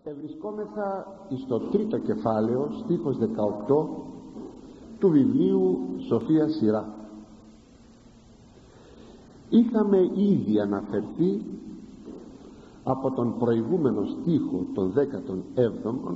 Ευρισκόμεθα στο τρίτο κεφάλαιο, στίχος 18 του βιβλίου Σοφία Σειρά. Είχαμε ήδη αναφερθεί από τον προηγούμενο στίχο, τον 17ο,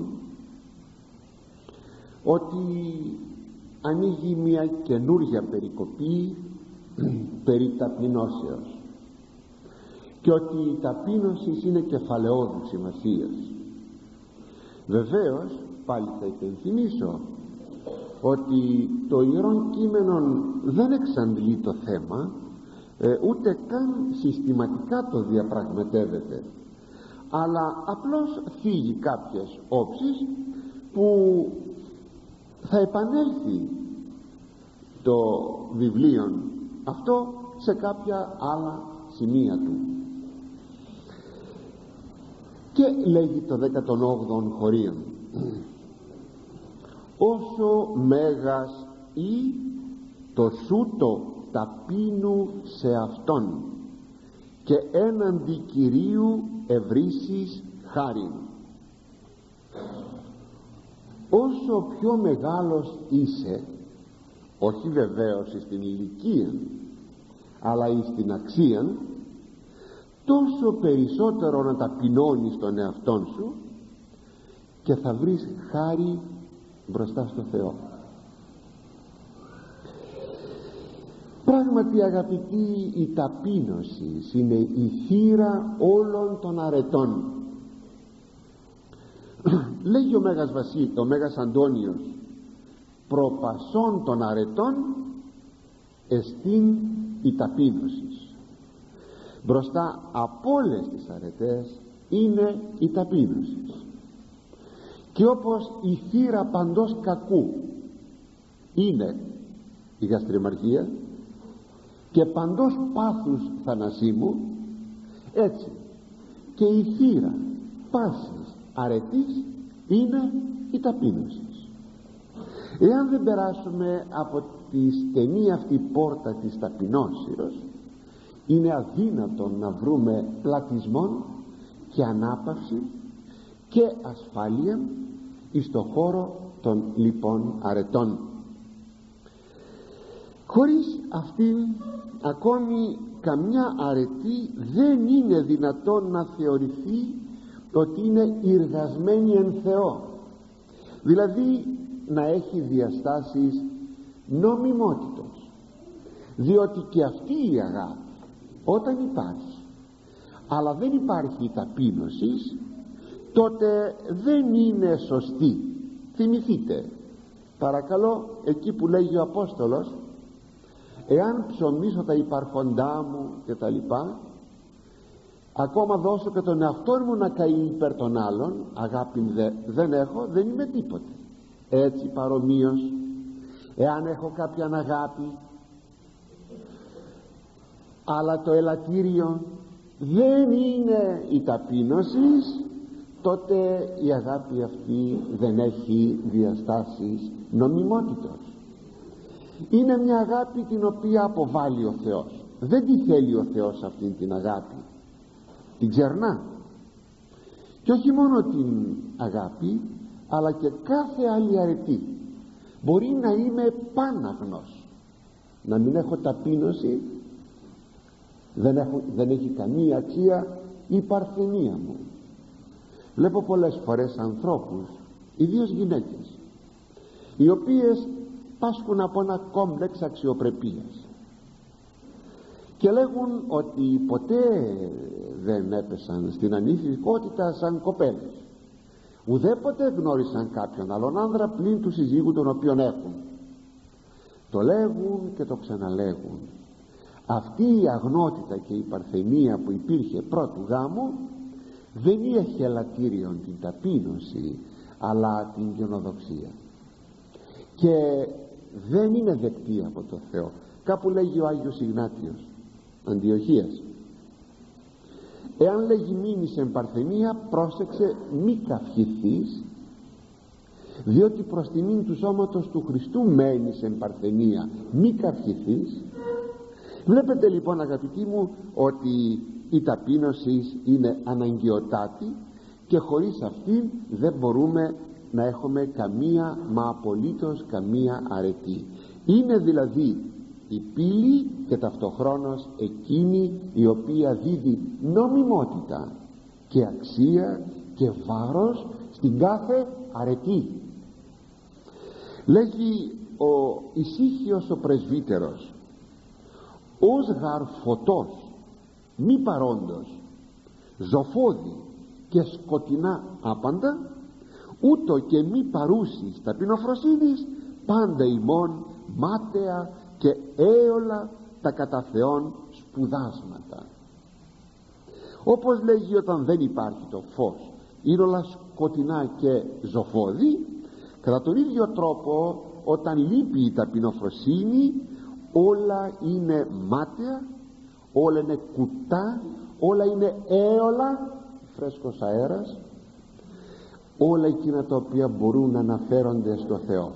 ότι ανοίγει μια καινούργια περικοπή περί ταπεινώσεως και ότι η ταπείνωση είναι κεφαλαιόδου σημασίας. Βεβαίως, πάλι θα υπενθυμίσω ότι το Ιερόν Κείμενο δεν εξαντλεί το θέμα, ούτε καν συστηματικά το διαπραγματεύεται, αλλά απλώς θίγει κάποιες όψεις που θα επανέλθει το βιβλίο αυτό σε κάποια άλλα σημεία του. Και λέγει το 18ο χωρίον: όσο μέγας ή το σούτο ταπείνου σε αυτόν και έναντι Κυρίου ευρύσεις χάριν. Όσο πιο μεγάλος είσαι, όχι βεβαίως στην ηλικία αλλά στην αξία, τόσο περισσότερο να ταπεινώνεις τον εαυτόν σου και θα βρεις χάρη μπροστά στο Θεό. Πράγματι, αγαπητοί, η ταπείνωση είναι η θύρα όλων των αρετών. Λέγει ο Μέγας Βασίλης, ο Μέγας Αντώνιος, προπασών των αρετών εστίν η ταπείνωση. Μπροστά από όλες τις αρετές είναι η ταπείνωση. Και όπως η θύρα παντός κακού είναι η γαστριμαρχία και παντός πάθους θανασίμου, έτσι και η θύρα πάσης αρετής είναι η ταπείνωση. Εάν δεν περάσουμε από τη στενή αυτή πόρτα της ταπεινώσεως, είναι αδύνατο να βρούμε πλατισμό και ανάπαυση και ασφάλεια στο χώρο των λοιπόν αρετών. Χωρίς αυτήν ακόμη καμιά αρετή δεν είναι δυνατόν να θεωρηθεί ότι είναι εργασμένη εν Θεό, δηλαδή να έχει διαστάσεις νομιμότητος, διότι και αυτή η αγάπη όταν υπάρχει αλλά δεν υπάρχει η ταπείνωση, τότε δεν είναι σωστή. Θυμηθείτε παρακαλώ εκεί που λέγει ο Απόστολος: εάν ψωμίσω τα υπάρχοντά μου και τα λοιπά, ακόμα δώσω και τον εαυτό μου να καεί υπέρ των άλλων, αγάπη δεν έχω, δεν είμαι τίποτε. Έτσι παρομοίως, εάν έχω κάποια αγάπη αλλά το ελαττήριο δεν είναι η ταπείνωση, τότε η αγάπη αυτή δεν έχει διαστάσεις νομιμότητος. Είναι μια αγάπη την οποία αποβάλλει ο Θεός. Δεν τη θέλει ο Θεός αυτήν την αγάπη, την ξερνά. Και όχι μόνο την αγάπη, αλλά και κάθε άλλη αρετή. Μπορεί να είμαι πάναγνος, να μην έχω ταπείνωση, δεν έχει καμία αξία η παρθενία μου. Βλέπω πολλές φορές ανθρώπους, ιδίως γυναίκες, οι οποίες πάσχουν από ένα κόμπλεξ αξιοπρεπίας και λέγουν ότι ποτέ δεν έπεσαν στην ανήθικότητα σαν κοπέλες, ουδέποτε γνώρισαν κάποιον άλλον άνδρα πλην του συζύγου τον οποίον έχουν. Το λέγουν και το ξαναλέγουν. Αυτή η αγνότητα και η παρθενία που υπήρχε πρώτου γάμου δεν είχε ελαττήριον την ταπείνωση, αλλά την γενοδοξία, και δεν είναι δεκτή από το Θεό. Κάπου λέγει ο Άγιος Ιγνάτιος Αντιοχίας: εάν λέγει μείνεις εν παρθενία, πρόσεξε μη καυχηθείς, διότι προς τιμήν του σώματος του Χριστού μένεις εν παρθενία, μη καυχηθείς. Βλέπετε λοιπόν, αγαπητοί μου, ότι η ταπείνωση είναι αναγκαιοτάτη και χωρίς αυτήν δεν μπορούμε να έχουμε καμία, μα απολύτως καμία αρετή. Είναι δηλαδή η πύλη και ταυτοχρόνως εκείνη η οποία δίδει νομιμότητα και αξία και βάρος στην κάθε αρετή. Λέγει ο ησύχιος ο πρεσβύτερος: ως γαρ φωτός μη παρόντος, ζωφώδη και σκοτεινά άπαντα, ούτω και μη παρούσης ταπεινοφροσύνης πάντα ημών μάταια και έολα τα κατά Θεόν σπουδάσματα. Όπως λέγει, όταν δεν υπάρχει το φως είναι όλα σκοτεινά και ζωφώδη, κατά τον ίδιο τρόπο όταν λείπει η ταπεινοφροσύνη όλα είναι μάταια, όλα είναι κουτά, όλα είναι έολα, φρέσκος αέρας, όλα εκείνα τα οποία μπορούν να αναφέρονται στο Θεό.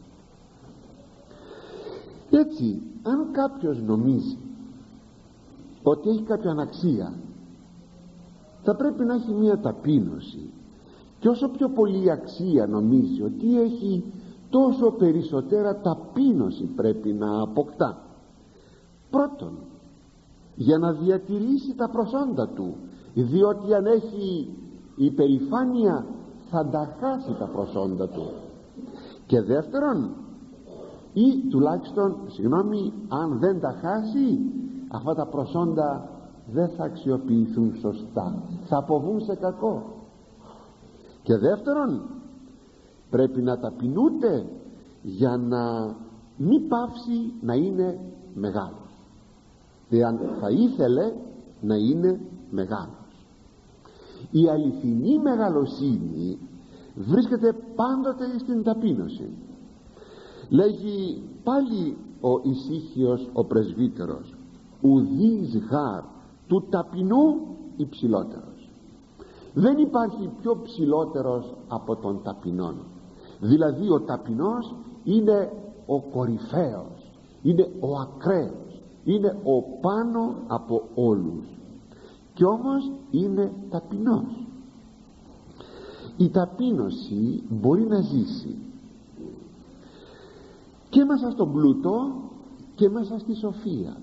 Έτσι, αν κάποιος νομίζει ότι έχει κάποια αξία, θα πρέπει να έχει μια ταπείνωση, και όσο πιο πολύ αξία νομίζει ότι έχει, τόσο περισσότερα ταπείνωση πρέπει να αποκτά. Πρώτον, για να διατηρήσει τα προσόντα του, διότι αν έχει υπερηφάνεια θα τα χάσει τα προσόντα του. Και δεύτερον, ή τουλάχιστον, αν δεν τα χάσει, αυτά τα προσόντα δεν θα αξιοποιηθούν σωστά, θα αποβούν σε κακό. Και δεύτερον, πρέπει να ταπεινούται για να μην πάψει να είναι μεγάλος, εάν θα ήθελε να είναι μεγάλος. Η αληθινή μεγαλοσύνη βρίσκεται πάντοτε στην ταπείνωση. Λέγει πάλι ο ησύχιος ο πρεσβύτερος: ουδείς γάρ του ταπεινού υψηλότερος. Δεν υπάρχει πιο ψηλότερος από τον ταπεινόν. Δηλαδή ο ταπεινός είναι ο κορυφαίος, είναι ο ακραίος, είναι ο πάνω από όλους, κι όμως είναι ταπεινός. Η ταπείνωση μπορεί να ζήσει και μέσα στον πλούτο και μέσα στη σοφία.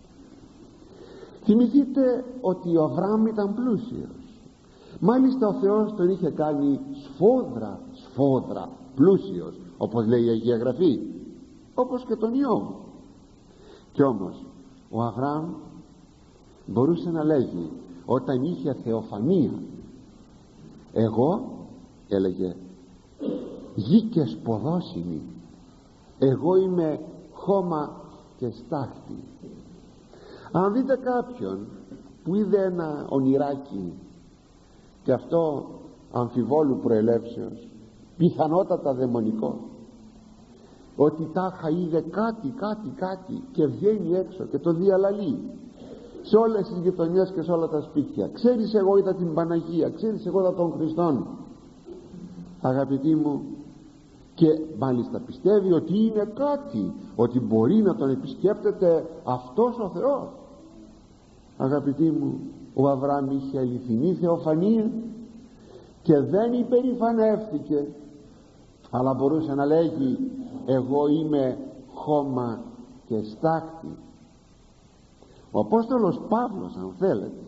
Θυμηθείτε ότι ο Αβραάμ ήταν πλούσιος, μάλιστα ο Θεός τον είχε κάνει σφόδρα πλούσιος, όπως λέει η Αγία Γραφή, όπως και τον Ιώβ. Κι όμως ο Αβραάμ μπορούσε να λέγει, όταν είχε θεοφανία, εγώ, έλεγε, γη και σποδόσιμη, εγώ είμαι χώμα και στάχτη. Αν δείτε κάποιον που είδε ένα ονειράκι, και αυτό αμφιβόλου προελεύσεως, πιθανότατα δαιμονικό, ότι τάχα είδε κάτι και βγαίνει έξω και το διαλαλεί σε όλες τις γειτονιές και σε όλα τα σπίτια: ξέρεις, εγώ είδα την Παναγία, ξέρεις, εγώ είδα τον Χριστόν. Αγαπητοί μου, και μάλιστα πιστεύει ότι είναι κάτι, ότι μπορεί να τον επισκέπτεται αυτός ο Θεός. Αγαπητοί μου, ο Αβραάμ είχε αληθινή θεοφανία και δεν υπερηφανεύτηκε, αλλά μπορούσε να λέγει, εγώ είμαι χώμα και στάχτη. Ο Απόστολος Παύλος, αν θέλετε,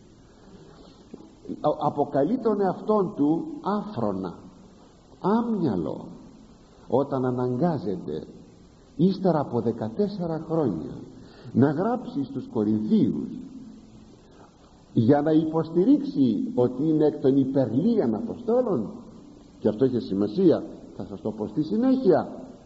αποκαλεί τον εαυτόν του άφρονα, άμυαλο, όταν αναγκάζεται ύστερα από 14 χρόνια να γράψει στους Κορινθίους για να υποστηρίξει ότι είναι εκ των υπερλίαν Αποστόλων, και αυτό έχει σημασία, θα σας το πω στη συνέχεια,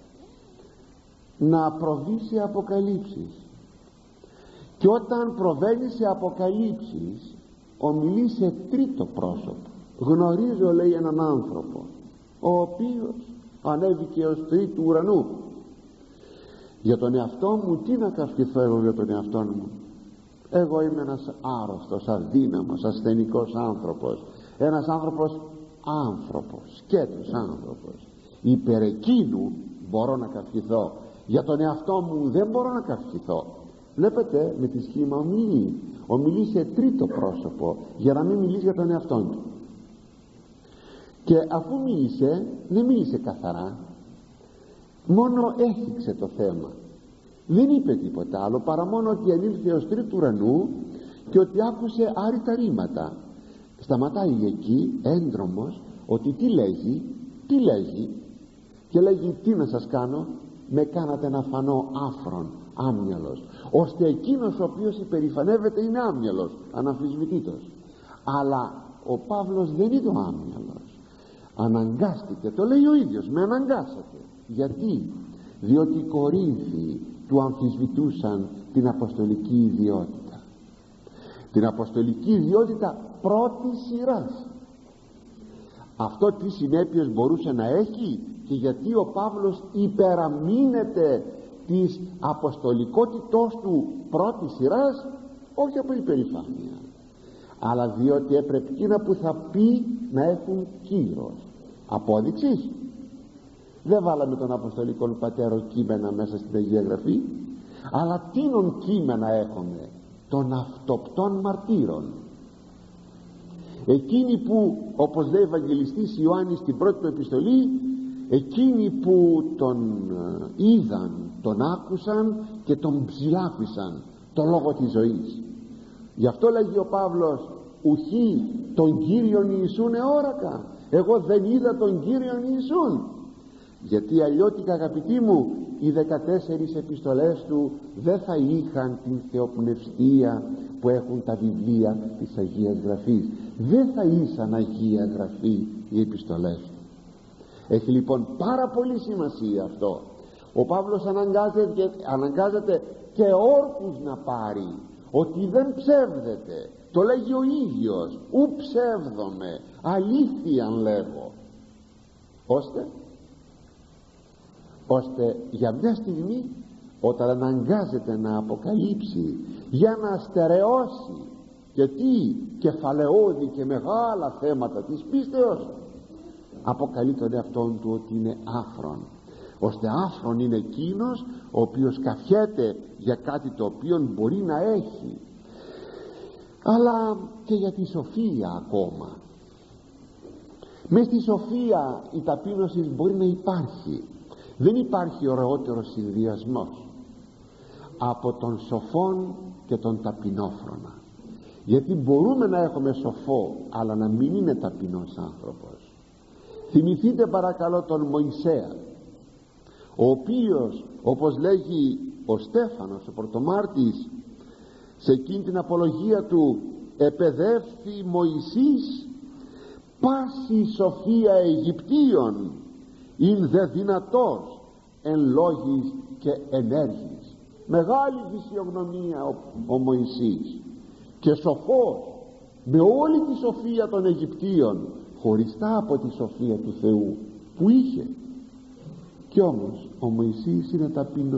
να προβεί σε αποκαλύψεις. Και όταν προβαίνει σε αποκαλύψεις, ομιλεί σε τρίτο πρόσωπο. Γνωρίζω, λέει, έναν άνθρωπο ο οποίος ανέβηκε ως τρίτου ουρανού. Για τον εαυτό μου τι να καυχηθώ εγώ για τον εαυτό μου? Εγώ είμαι ένας άρρωστος, αδύναμος, ασθενικός άνθρωπος, ένας άνθρωπος σκέτος άνθρωπος. Υπέρ εκείνου μπορώ να καυχηθώ, για τον εαυτό μου δεν μπορώ να καυχηθώ. Βλέπετε, με τη σχήμα ομιλεί σε τρίτο πρόσωπο, για να μην μιλήσει για τον εαυτό του. Και αφού μίλησε, δεν μίλησε καθαρά, μόνο έθιξε το θέμα, δεν είπε τίποτα άλλο παρά μόνο ότι ανήλθε ως τρίτου ουρανού και ότι άκουσε άρρητα ρήματα. Σταματάει εκεί έντρομος, ότι τι λέγει και λέγει: τι να σας κάνω, με κάνατε να φανώ άφρον, άμυαλος, ώστε εκείνος ο οποίος υπερηφανεύεται είναι άμυαλος, αναμφισβητήτως. Αλλά ο Παύλος δεν είναι ο άμυαλος, αναγκάστηκε, το λέει ο ίδιος, με αναγκάσατε. Γιατί? Διότι οι Κορίνθοι του αμφισβητούσαν την αποστολική ιδιότητα, την αποστολική ιδιότητα πρώτης σειράς. Αυτό τι συνέπειες μπορούσε να έχει, και γιατί ο Παύλος υπεραμείνεται της αποστολικότητός του πρώτης σειράς? Όχι από υπερηφάνεια, αλλά διότι έπρεπε εκείνα που θα πει να έχουν κύρος. Απόδειξης: δεν βάλαμε των Αποστολικών Πατέρων κείμενα μέσα στην Αγία Γραφή, αλλά τίνον κείμενα έχουμε? Των αυτοπτών μαρτύρων, εκείνοι που, όπως λέει ο Ευαγγελιστής Ιωάννης στην πρώτη του επιστολή, εκείνοι που τον είδαν, τον άκουσαν και τον ψηλάφισαν το λόγο της ζωής. Γι' αυτό λέγει ο Παύλος: ουχή τον Κύριον Ιησούν εόρακα, εγώ δεν είδα τον Κύριον Ιησούν. Γιατί αλλιώτικα, αγαπητοί μου, οι 14 επιστολές του δεν θα είχαν την θεοπνευστία που έχουν τα βιβλία της Αγίας Γραφής, δεν θα ήσαν Αγία Γραφή οι επιστολές του. Έχει λοιπόν πάρα πολύ σημασία αυτό. Ο Παύλος αναγκάζεται και όρκους να πάρει, ότι δεν ψεύδεται, το λέγει ο ίδιος, ου ψεύδομαι, αλήθεια λέγω, ώστε για μια στιγμή, όταν αναγκάζεται να αποκαλύψει, για να στερεώσει και τι κεφαλαιώδη και μεγάλα θέματα της πίστεως, αποκαλεί τον εαυτόν του ότι είναι άφρον, ώστε άφρον είναι εκείνος ο οποίος καφιέται για κάτι το οποίο μπορεί να έχει, αλλά και για τη σοφία ακόμα. μες στη σοφία η ταπείνωση μπορεί να υπάρχει. Δεν υπάρχει ωραιότερος συνδυασμός από τον σοφόν και τον ταπεινόφρονα, γιατί μπορούμε να έχουμε σοφό αλλά να μην είναι ταπεινός άνθρωπος. Θυμηθείτε παρακαλώ τον Μωυσέα, ο οποίος, όπως λέγει ο Στέφανος ο πρωτομάρτης σε εκείνη την απολογία του, επεδεύθη Μωυσής πάση σοφία Αιγυπτίων, ειν δε δυνατός εν λόγης και ενέργης. Μεγάλη φυσιογνωμία ο Μωυσής και σοφός με όλη τη σοφία των Αιγυπτίων, χωριστά από τη σοφία του Θεού που είχε. Κι όμως ο Μωυσής είναι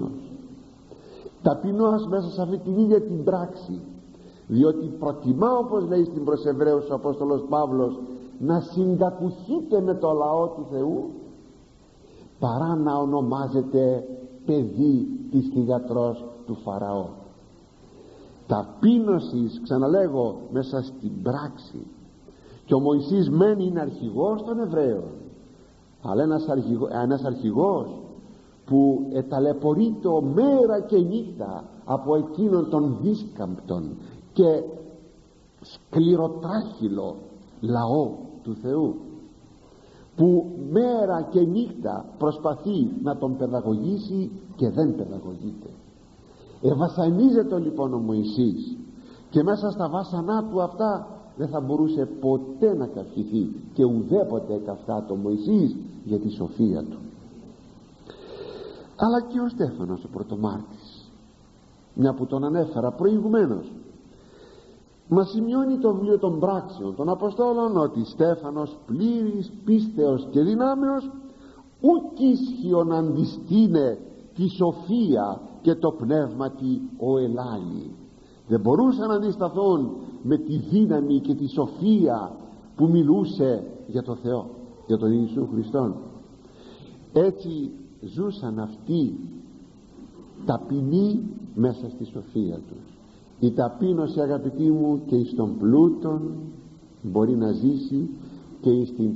ταπεινός μέσα σε αυτή την ίδια την πράξη, διότι προτιμά, όπως λέει στην προς Εβραίους ο Απόστολος Παύλος, να συγκατουχείται με το λαό του Θεού παρά να ονομάζεται παιδί της θυγατρός του Φαραώ. Ταπείνωσης, ξαναλέγω, μέσα στην πράξη. Και ο Μωυσής μένει είναι αρχηγός των Εβραίων, αλλά ένας αρχηγός που εταλαιπωρείται μέρα και νύχτα από εκείνον τον δίσκαμπτον και σκληροτράχυλο λαό του Θεού, που μέρα και νύχτα προσπαθεί να τον παιδαγωγήσει και δεν παιδαγωγείται. Ευασανίζεται λοιπόν ο Μωυσής και μέσα στα βάσανά του αυτά δεν θα μπορούσε ποτέ να καυχηθεί, και ουδέποτε έκαυθά το Μωυσής για τη σοφία του. Αλλά και ο Στέφανος ο πρωτομάρτης, μια που τον ανέφερα προηγουμένως, μας σημειώνει το βιβλίο των πράξεων των Αποστόλων ότι Στέφανος πλήρης πίστεως και δυνάμεως ουκ ίσχυον αντιστήνε τη σοφία και το πνεύματι ο ελάλη. Δεν μπορούσαν να αντισταθούν με τη δύναμη και τη σοφία που μιλούσε για το Θεό, για τον Ιησού Χριστόν. Έτσι ζούσαν αυτοί ταπεινοί μέσα στη σοφία τους. Η ταπείνωση, αγαπητοί μου, και εις τον πλούτον μπορεί να ζήσει και εις την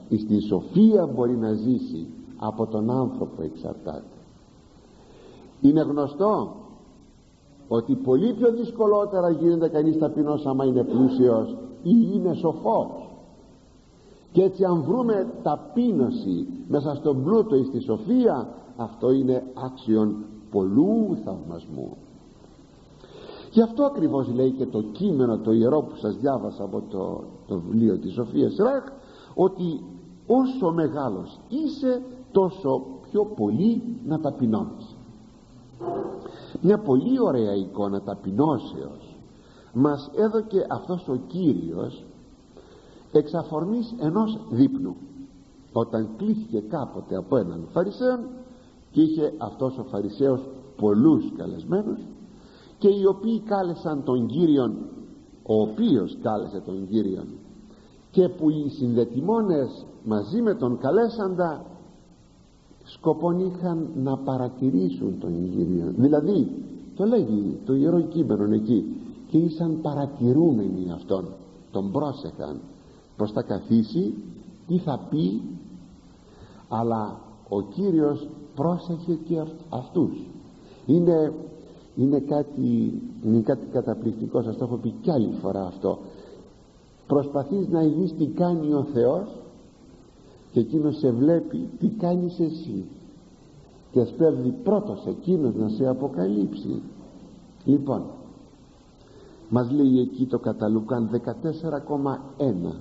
στη σοφία μπορεί να ζήσει, από τον άνθρωπο εξαρτάται. Είναι γνωστό ότι πολύ πιο δυσκολότερα γίνεται κανείς ταπεινός άμα είναι πλούσιος ή είναι σοφός. Και έτσι αν βρούμε ταπείνωση μέσα στον πλούτο ή στη σοφία, αυτό είναι άξιον πολλού θαυμασμού. Γι' αυτό ακριβώς λέει και το κείμενο το ιερό που σας διάβασα από το βιβλίο της Σοφίας Ραχ, ότι όσο μεγάλος είσαι τόσο πιο πολύ να ταπεινώνεις. Μια πολύ ωραία εικόνα ταπεινώσεως μας έδωκε αυτός ο Κύριος εξ αφορμής ενός δείπνου, όταν κλήθηκε κάποτε από έναν Φαρισαίο και είχε αυτός ο Φαρισαίος πολλούς καλεσμένους, και οι οποίοι κάλεσαν τον Κύριον, ο οποίος κάλεσε τον Κύριον, και που οι συνδετημόνες μαζί με τον καλέσαντα σκοπόν είχαν να παρατηρήσουν τον Κύριο. Δηλαδή το λέγει το Ιερό Κείμενο εκεί, και ήσαν παρατηρούμενοι αυτόν, τον πρόσεχαν πως θα καθίσει, τι θα πει, αλλά ο Κύριος πρόσεχε και αυτούς. Είναι κάτι καταπληκτικό, σας το έχω πει κι άλλη φορά αυτό. Προσπαθείς να δεις τι κάνει ο Θεός και εκείνος σε βλέπει τι κάνεις εσύ και σπέβδει πρώτος εκείνος να σε αποκαλύψει. Λοιπόν, μας λέει εκεί το κατά Λουκάν 14,1,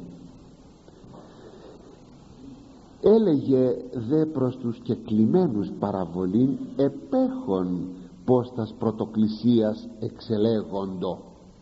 έλεγε δε προς τους κεκλημένους παραβολήν επέχον πως τας πρωτοκλησίας εξελέγοντο.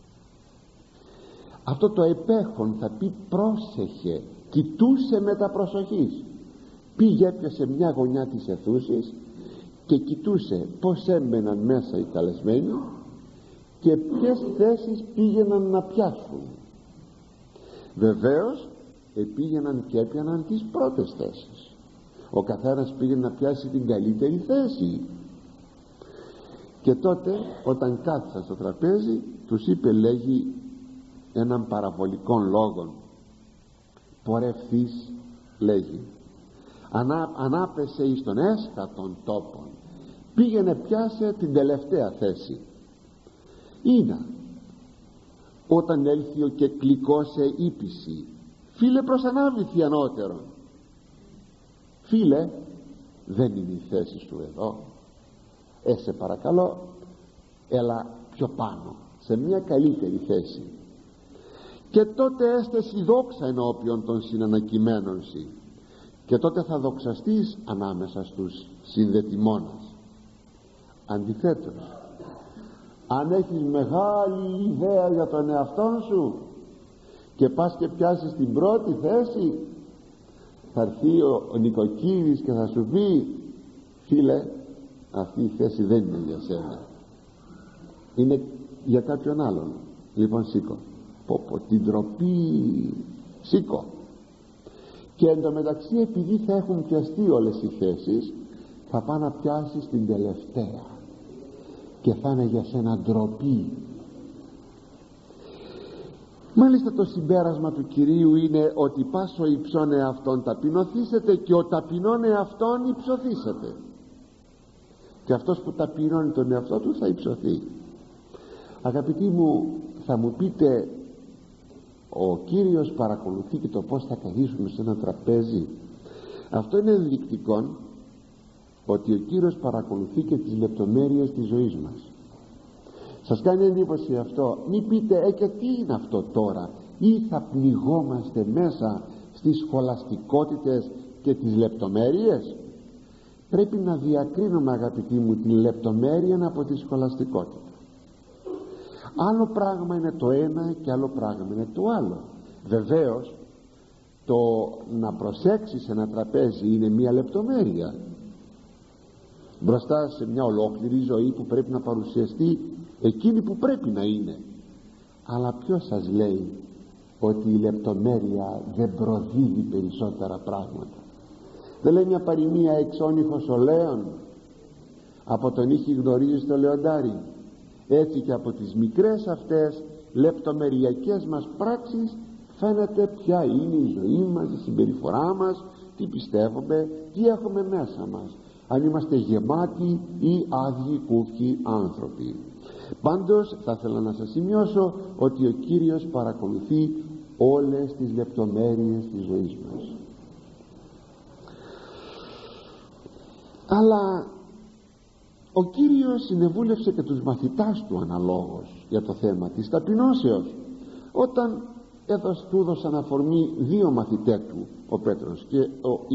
Αυτό το επέχον θα πει πρόσεχε, κοιτούσε με τα προσοχής. Πήγε, έπιασε μια γωνιά της αιθούσης και κοιτούσε πως έμπαιναν μέσα οι καλεσμένοι και ποιες θέσεις πήγαιναν να πιάσουν. Βεβαίως πήγαιναν και έπιαναν τις πρώτες θέσεις. Ο καθένας πήγαινε να πιάσει την καλύτερη θέση. Και τότε όταν κάθισαν στο τραπέζι τους είπε, λέγει, έναν παραβολικών λόγον, πορευθείς, λέγει, ανάπεσε εις τον έσχατον τόπον, πήγαινε πιάσε την τελευταία θέση. Είναι όταν έλθει ο κεκλικός σε ύπηση, φίλε προσανάβηθη ανώτερον. Φίλε, δεν είναι η θέση σου εδώ, σε παρακαλώ έλα πιο πάνω σε μια καλύτερη θέση. Και τότε έστεσαι δόξα ενώπιον των συνανακειμένων σου, και τότε θα δοξαστείς ανάμεσα στους συνδετημόνας. Αντιθέτως, αν έχεις μεγάλη ιδέα για τον εαυτόν σου και πας και πιάσεις την πρώτη θέση, θα έρθει ο νοικοκύρης και θα σου πει, φίλε, αυτή η θέση δεν είναι για σένα, είναι για κάποιον άλλον. Λοιπόν, σήκω. Πω την ντροπή, σήκω. Και εντωμεταξύ, επειδή θα έχουν πιαστεί όλες οι θέσεις, θα πάει να πιάσεις την τελευταία και θα είναι για σένα ντροπή. Μάλιστα το συμπέρασμα του Κυρίου είναι ότι πάσο υψών εαυτόν ταπεινωθήσετε και ο ταπεινών εαυτόν υψωθήσετε. Και αυτός που ταπεινώνει τον εαυτό του θα υψωθεί. Αγαπητοί μου, θα μου πείτε, ο Κύριος παρακολουθεί και το πως θα καθίσουμε σε ένα τραπέζι. Αυτό είναι ενδεικτικό ότι ο Κύριος παρακολουθεί και τις λεπτομέρειες της ζωής μας. Σας κάνει εντύπωση αυτό? Μη πείτε και τι είναι αυτό τώρα, ή θα πνιγόμαστε μέσα στις σχολαστικότητες και τις λεπτομέρειες. Πρέπει να διακρίνουμε, αγαπητοί μου, την λεπτομέρεια από τη σχολαστικότητα. Άλλο πράγμα είναι το ένα και άλλο πράγμα είναι το άλλο. Βεβαίως το να προσέξεις ένα τραπέζι είναι μια λεπτομέρεια μπροστά σε μια ολόκληρη ζωή που πρέπει να παρουσιαστεί εκείνη που πρέπει να είναι. Αλλά ποιος σας λέει ότι η λεπτομέρεια δεν προδίδει περισσότερα πράγματα? Δεν λέει μια παροιμία, εξώνυχος ο λέων, από τον ήχη γνωρίζεις το λεοντάρι? Έτσι και από τις μικρές αυτές λεπτομεριακές μας πράξεις φαίνεται ποια είναι η ζωή μας, η συμπεριφορά μας, τι πιστεύουμε, τι έχουμε μέσα μας, αν είμαστε γεμάτοι ή άδειοι κούφιοι άνθρωποι. Πάντως θα ήθελα να σας σημειώσω ότι ο Κύριος παρακολουθεί όλες τις λεπτομέρειες της ζωής μας. Αλλά ο Κύριος συνεβούλευσε και τους μαθητάς του αναλόγως για το θέμα της ταπεινώσεως, όταν του έδωσαν αφορμή δύο μαθητές του, ο Πέτρος και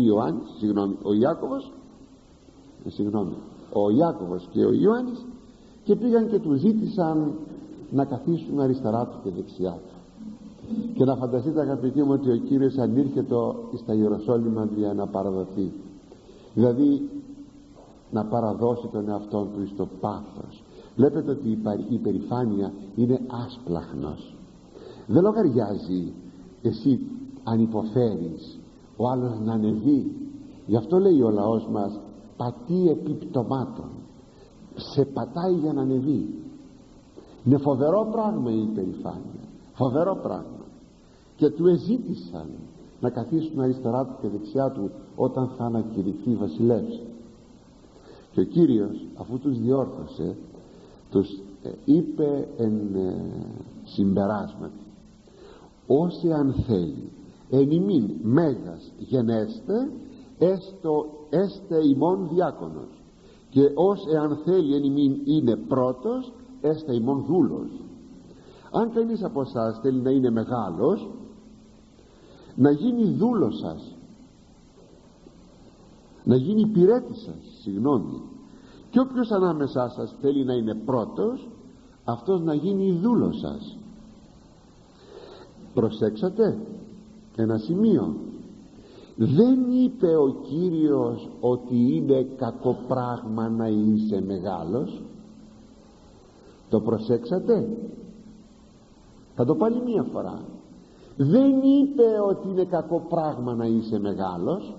ο Ιάκωβος και ο Ιωάννης, και πήγαν και του ζήτησαν να καθίσουν αριστερά του και δεξιά του. Και να φανταστείτε, αγαπητοί μου, ότι ο Κύριος ανήρχεται στα Ιεροσόλυμα για να παραδοθεί, δηλαδή να παραδώσει τον εαυτό του στο πάθος. Βλέπετε ότι η υπερηφάνεια είναι άσπλαχνος. Δεν λογαριάζει εσύ αν υποφέρεις ο άλλος να ανεβεί. Γι' αυτό λέει ο λαός μας, πατεί επί πτωμάτων, σε πατάει για να ανεβεί. Είναι φοβερό πράγμα η υπερηφάνεια, φοβερό πράγμα. Και του εζήτησαν να καθίσουν αριστερά του και δεξιά του όταν θα ανακηρυχθεί βασιλεύς. Και ο Κύριος, αφού τους διόρθωσε, τους είπε εν συμπεράσματι, όσοι αν θέλει εν ημίν μέγας γενέστε, έστε ημών διάκονος, και όσοι αν θέλει εν ημίν είναι πρώτος, έστε ημών δούλος. Αν κανείς από εσάς θέλει να είναι μεγάλος, να γίνει δούλος σας, να γίνει υπηρέτης σας, και όποιος ανάμεσά σας θέλει να είναι πρώτος, αυτός να γίνει δούλος σας. Προσέξατε ένα σημείο, δεν είπε ο Κύριος ότι είναι κακό πράγμα να είσαι μεγάλος. Το προσέξατε? Θα το πάλι μία φορά. Δεν είπε ότι είναι κακό πράγμα να είσαι μεγάλος,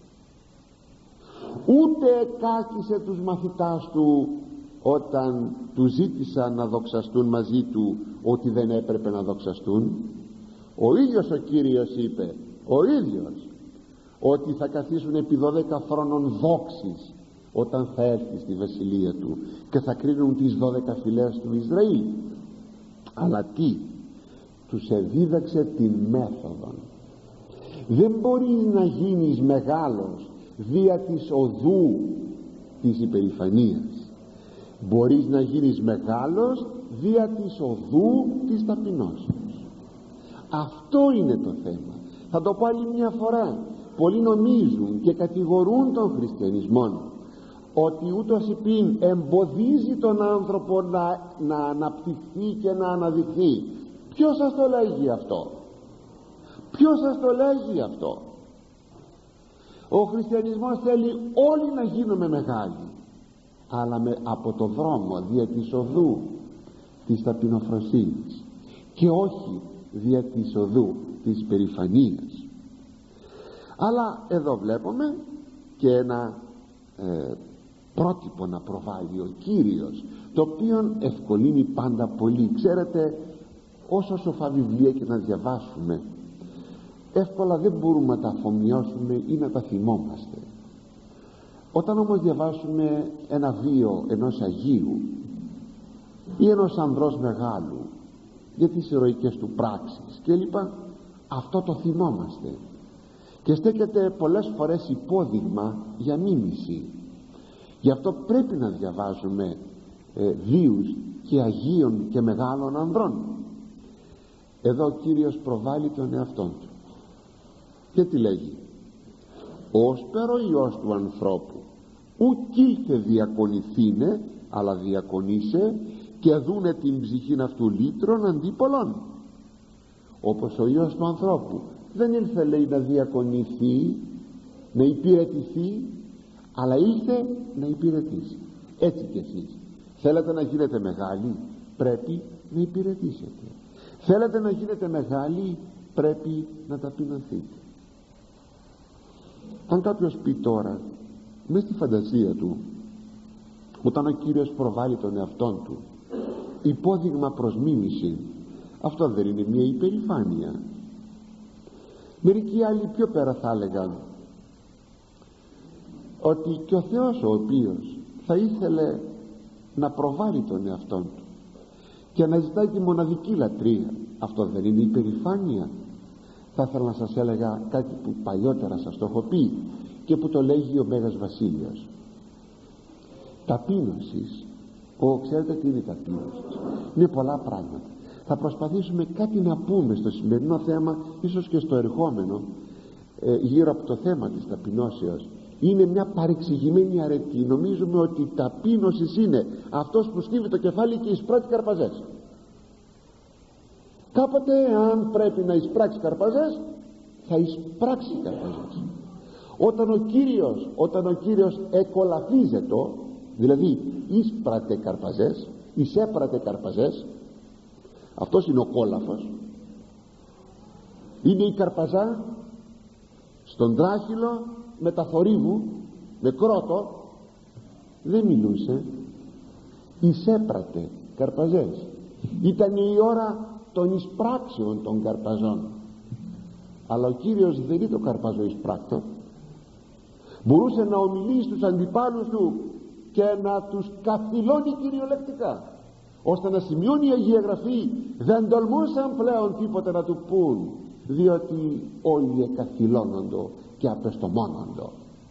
ούτε κάκισε τους μαθητάς του όταν του ζήτησαν να δοξαστούν μαζί του ότι δεν έπρεπε να δοξαστούν. Ο ίδιος ο Κύριος είπε, ο ίδιος, ότι θα καθίσουν επί 12 χρόνων δόξης όταν θα έρθει στη βασιλεία του και θα κρίνουν τις 12 φυλές του Ισραήλ. Αλλά τι? Τους εδίδαξε την μέθοδο. Δεν μπορείς να γίνεις μεγάλος δια της οδού της υπερηφανίας. Μπορείς να γίνεις μεγάλος δια της οδού της ταπεινώσεως. Αυτό είναι το θέμα. Θα το πω άλλη μια φορά. Πολλοί νομίζουν και κατηγορούν τον χριστιανισμό ότι ούτως υπήν εμποδίζει τον άνθρωπο να αναπτυχθεί και να αναδειχθεί. Ποιος σας το λέγει αυτό? Ποιος σας το λέγει αυτό? Ο χριστιανισμός θέλει όλοι να γίνουμε μεγάλοι, αλλά από το δρόμο δια της οδού της ταπεινοφροσύνης, και όχι δια της οδού της περηφανίας. Αλλά εδώ βλέπουμε και ένα πρότυπο να προβάλλει ο Κύριος, το οποίο ευκολύνει πάντα πολύ. Ξέρετε, όσο σοφά βιβλία και να διαβάσουμε, εύκολα δεν μπορούμε να τα αφομοιώσουμε ή να τα θυμόμαστε. Όταν όμως διαβάσουμε ένα βίο ενός Αγίου ή ενός ανδρός μεγάλου για τις ηρωικές του πράξεις κλπ, αυτό το θυμόμαστε και στέκεται πολλές φορές υπόδειγμα για μίμηση. Γι' αυτό πρέπει να διαβάζουμε βίους και Αγίων και μεγάλων ανδρών. Εδώ ο Κύριος προβάλλει τον εαυτόν του και τι λέγει? «Όσπερ ο Υιός του ανθρώπου ουκ ήλθε διακονηθήνε, αλλά διακονήσε και δούνε την ψυχήν αυτού λύτρων αντί πολλών». Όπως ο Υιός του ανθρώπου δεν ήλθε, λέει, να διακονηθεί, να υπηρετηθεί, αλλά ήλθε να υπηρετήσει. Έτσι κι εσείς θέλετε να γίνετε μεγάλοι, πρέπει να υπηρετήσετε. Θέλετε να γίνετε μεγάλοι, πρέπει να ταπεινωθείτε. Αν κάποιος πει τώρα μες στη φαντασία του, όταν ο Κύριος προβάλλει τον εαυτόν του υπόδειγμα προς μίμηση, αυτό δεν είναι μια υπερηφάνεια? Μερικοί άλλοι πιο πέρα θα έλεγαν ότι και ο Θεός ο οποίος θα ήθελε να προβάλλει τον εαυτόν του και να ζητάει τη μοναδική λατρεία, αυτό δεν είναι υπερηφάνεια? Θα ήθελα να σας έλεγα κάτι που παλιότερα σας το έχω πει και που το λέγει ο Μέγας Βασίλειος. Ταπείνωσης. Ξέρετε τι είναι η ταπείνωση? Είναι πολλά πράγματα. Θα προσπαθήσουμε κάτι να πούμε στο σημερινό θέμα, ίσως και στο ερχόμενο, γύρω από το θέμα της ταπεινώσεως. Είναι μια παρεξηγημένη αρετή. Νομίζουμε ότι η ταπείνωση είναι αυτός που στύβει το κεφάλι και εισπράττει καρπαζές. Κάποτε αν πρέπει να εισπράξει καρπαζές, θα εισπράξει καρπαζές. Όταν ο Κύριος εκολαφίζεται, δηλαδή εισπράτε καρπαζές, εισέπρατε καρπαζές, αυτός είναι ο κόλαφος. Είναι η καρπαζά στον τράχυλο με τα θορύβου, με κρότο, δεν μιλούσε, εισέπρατε καρπαζές. Ήταν η ώρα των εισπράξεων των καρπαζών. Αλλά ο Κύριος δεν είναι το καρπαζό εισπράκτο. Μπορούσε να ομιλεί στους αντιπάλους του και να τους καθυλώνει κυριολεκτικά, ώστε να σημειώνει η Αγία Γραφή, δεν τολμούσαν πλέον τίποτε να του πούν, διότι όλοι εκαθυλώνοντο και απεστομώνοντο.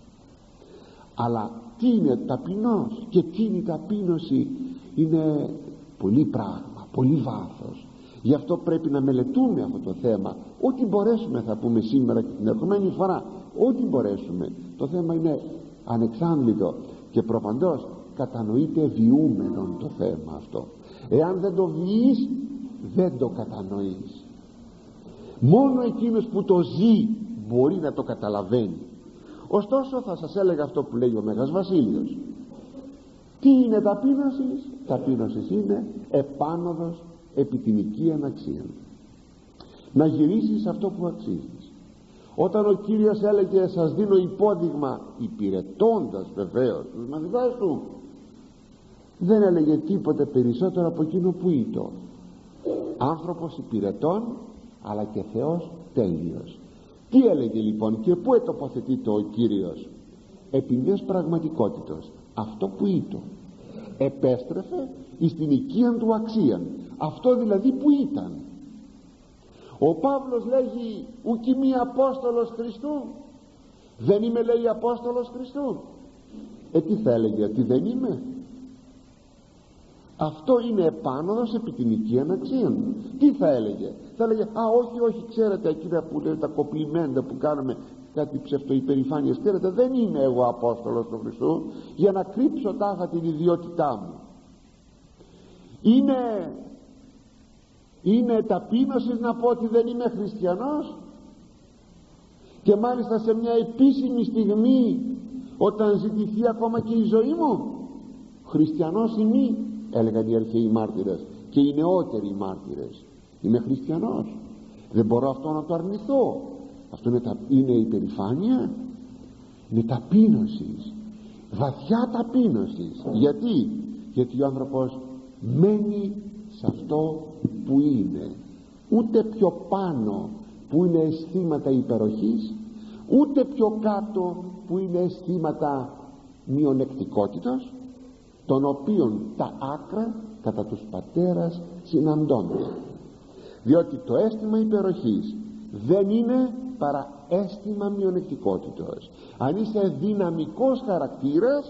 Αλλά τι είναι ταπεινός και τι είναι η ταπείνωση? Είναι πολύ πράγμα, πολύ βάθος. Γι' αυτό πρέπει να μελετούμε αυτό το θέμα. Ό,τι μπορέσουμε θα πούμε σήμερα και την ερχομένη φορά, ό,τι μπορέσουμε. Το θέμα είναι ανεξάντλητο και προπαντός κατανοείται βιούμενον το θέμα αυτό. Εάν δεν το βιείς, δεν το κατανοείς. Μόνο εκείνος που το ζει μπορεί να το καταλαβαίνει. Ωστόσο θα σας έλεγα αυτό που λέει ο Μέγας Βασίλειος. Τι είναι ταπείνωση? Ταπείνωση είναι επάνωδος επί την οικίαν αξία. Να γυρίσεις αυτό που αξίζεις. Όταν ο Κύριος έλεγε σας δίνω υπόδειγμα, υπηρετώντας βεβαίως τους μαθητάς του, δεν έλεγε τίποτε περισσότερο από εκείνο που ήτο. Άνθρωπος υπηρετών, αλλά και Θεός τέλειος. Τι έλεγε λοιπόν και πού ετοποθετείται ο Κύριος? Επί μιας πραγματικότητος, αυτό που ήτο επέστρεφε εις την οικίαν του αξίαν, αυτό δηλαδή που ήταν. Ο Παύλος λέγει ουκ είμαι Απόστολος Χριστού? Δεν είμαι, λέει, Απόστολος Χριστού? Τι θα έλεγε? Ότι δεν είμαι? Αυτό είναι επάνωδος επί την οικίαν αξίαν. Τι θα έλεγε? Θα έλεγε όχι, ξέρετε, εκείνα που λέει τα κοπλιμέντα που κάνουμε, κάτι ψευτοϊπερηφάνειες, ξέρετε, δεν είμαι εγώ Απόστολος του Χριστού, για να κρύψω τάχα την ιδιότητά μου. Είναι ταπείνωση να πω ότι δεν είμαι χριστιανός? Και μάλιστα σε μια επίσημη στιγμή, όταν ζητηθεί ακόμα και η ζωή μου, χριστιανός είμαι, έλεγαν οι αρχαίοι μάρτυρες και οι νεότεροι μάρτυρες. Είμαι χριστιανός, δεν μπορώ αυτό να το αρνηθώ. Αυτό είναι υπερηφάνεια? Είναι ταπείνωση, βαθιά ταπείνωση. Γιατί ο άνθρωπος μένει σε αυτό που είναι, ούτε πιο πάνω που είναι αισθήματα υπεροχής, ούτε πιο κάτω που είναι αισθήματα μειονεκτικότητος, των οποίων τα άκρα κατά τους πατέρας συναντώνται. Διότι το αίσθημα υπεροχής δεν είναι παρά αίσθημα μειονεκτικότητος. Αν είσαι δυναμικός χαρακτήρας,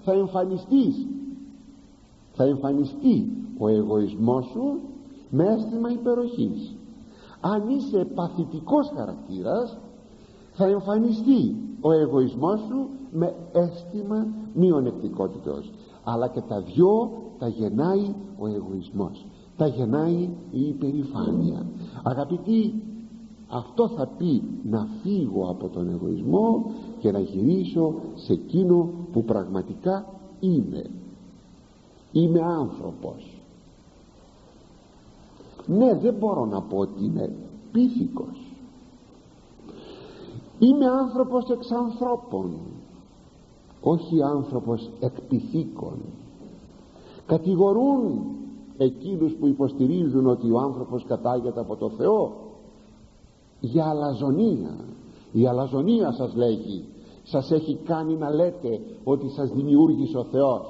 θα εμφανιστεί ο εγωισμός σου με αίσθημα υπεροχής. Αν είσαι παθητικός χαρακτήρας, θα εμφανιστεί ο εγωισμός σου με αίσθημα μειονεκτικότητος. Αλλά και τα δυο τα γεννάει ο εγωισμός, τα γεννάει η υπερηφάνεια. Αγαπητοί, αυτό θα πει να φύγω από τον εγωισμό και να γυρίσω σε εκείνο που πραγματικά είμαι. Είμαι άνθρωπος. Ναι, δεν μπορώ να πω ότι είμαι πίθηκος. Είμαι άνθρωπος εξ ανθρώπων, όχι άνθρωπος εκ πυθίκων. Κατηγορούν εκείνους που υποστηρίζουν ότι ο άνθρωπος κατάγεται από το Θεό. για αλαζονία. Η αλαζονία σας λέγει, σας έχει κάνει να λέτε ότι σας δημιούργησε ο Θεός.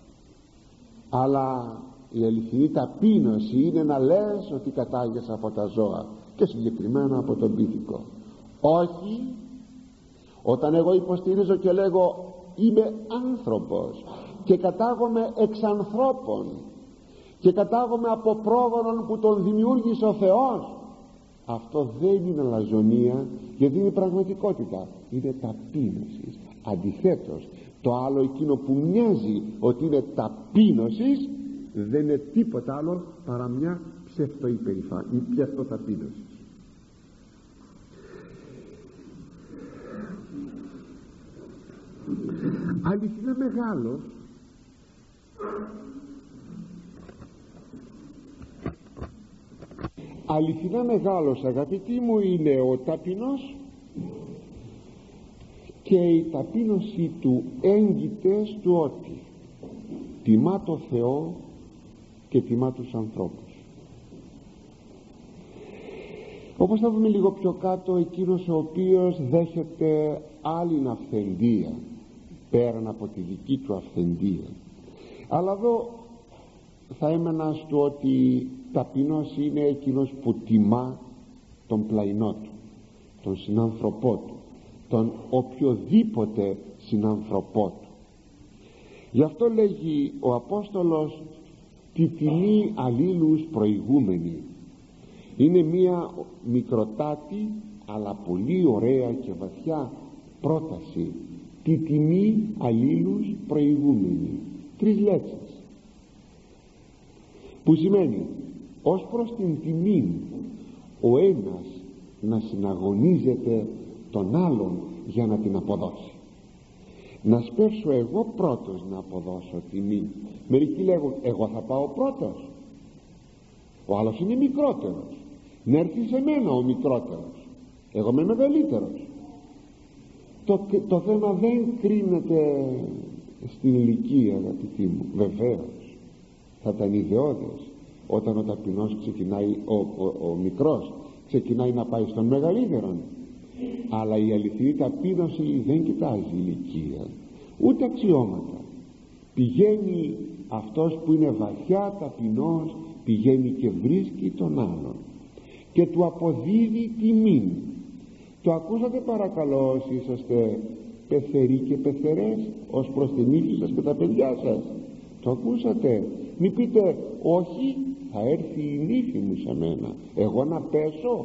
Αλλά η αληθινή ταπείνωση είναι να λες ότι κατάγεσαι από τα ζώα, και συγκεκριμένα από τον πίθηκο. Όχι, όταν εγώ υποστηρίζω και λέγω είμαι άνθρωπος και κατάγομαι εξ ανθρώπων και κατάγομαι από πρόγονον που τον δημιούργησε ο Θεός, αυτό δεν είναι αλαζονία, γιατί είναι πραγματικότητα, είναι ταπείνωση. Αντιθέτως, το άλλο εκείνο που μοιάζει ότι είναι ταπείνωση δεν είναι τίποτα άλλο παρά μια ψευτοϊπερηφάνεια, ψευτοταπείνωση. Αληθινά μεγάλος αληθινά μεγάλος, αγαπητοί μου, είναι ο ταπεινός, και η ταπείνωση του έγκυται στο ότι τιμά το Θεό και τιμά τους ανθρώπους. Όπως θα δούμε λίγο πιο κάτω, εκείνος ο οποίος δέχεται άλλην αυθεντία πέραν από τη δική του αυθεντία. Αλλά εδώ θα έμενα στο ότι ταπεινός είναι εκείνος που τιμά τον πλαϊνό του, τον συνάνθρωπό του, τον οποιοδήποτε συνάνθρωπό του. Γι' αυτό λέγει ο Απόστολος τη τιμή αλλήλους προηγούμενη. Είναι μία μικροτάτη αλλά πολύ ωραία και βαθιά πρόταση. Τη τιμή αλλήλους προηγούμενη, 3 λέξεις, που σημαίνει ως προς την τιμή ο ένας να συναγωνίζεται τον άλλον για να την αποδώσει. Να σπεύσω εγώ πρώτος να αποδώσω τιμή. Μερικοί λέγουν εγώ θα πάω πρώτος, ο άλλος είναι μικρότερος, να έρθει σε μένα ο μικρότερος, εγώ είμαι μεγαλύτερος. Το θέμα δεν κρίνεται στην ηλικία, αγαπητοί μου. Βεβαίως θα ήταν ιδεώδες όταν ο ταπεινός ξεκινάει, ο μικρός ξεκινάει να πάει στον μεγαλύτερον, αλλά η αληθινή ταπείνωση δεν κοιτάζει ηλικία ούτε αξιώματα. Πηγαίνει αυτός που είναι βαθιά ταπεινός, πηγαίνει και βρίσκει τον άλλον και του αποδίδει τιμήν. Το ακούσατε παρακαλώ όσοι είσαστε πεθεροί και πεθερές ως προς την ύφη σας και τα παιδιά σας? Το ακούσατε? Μη πείτε όχι, θα έρθει η νύφη μου σε μένα, εγώ να πέσω.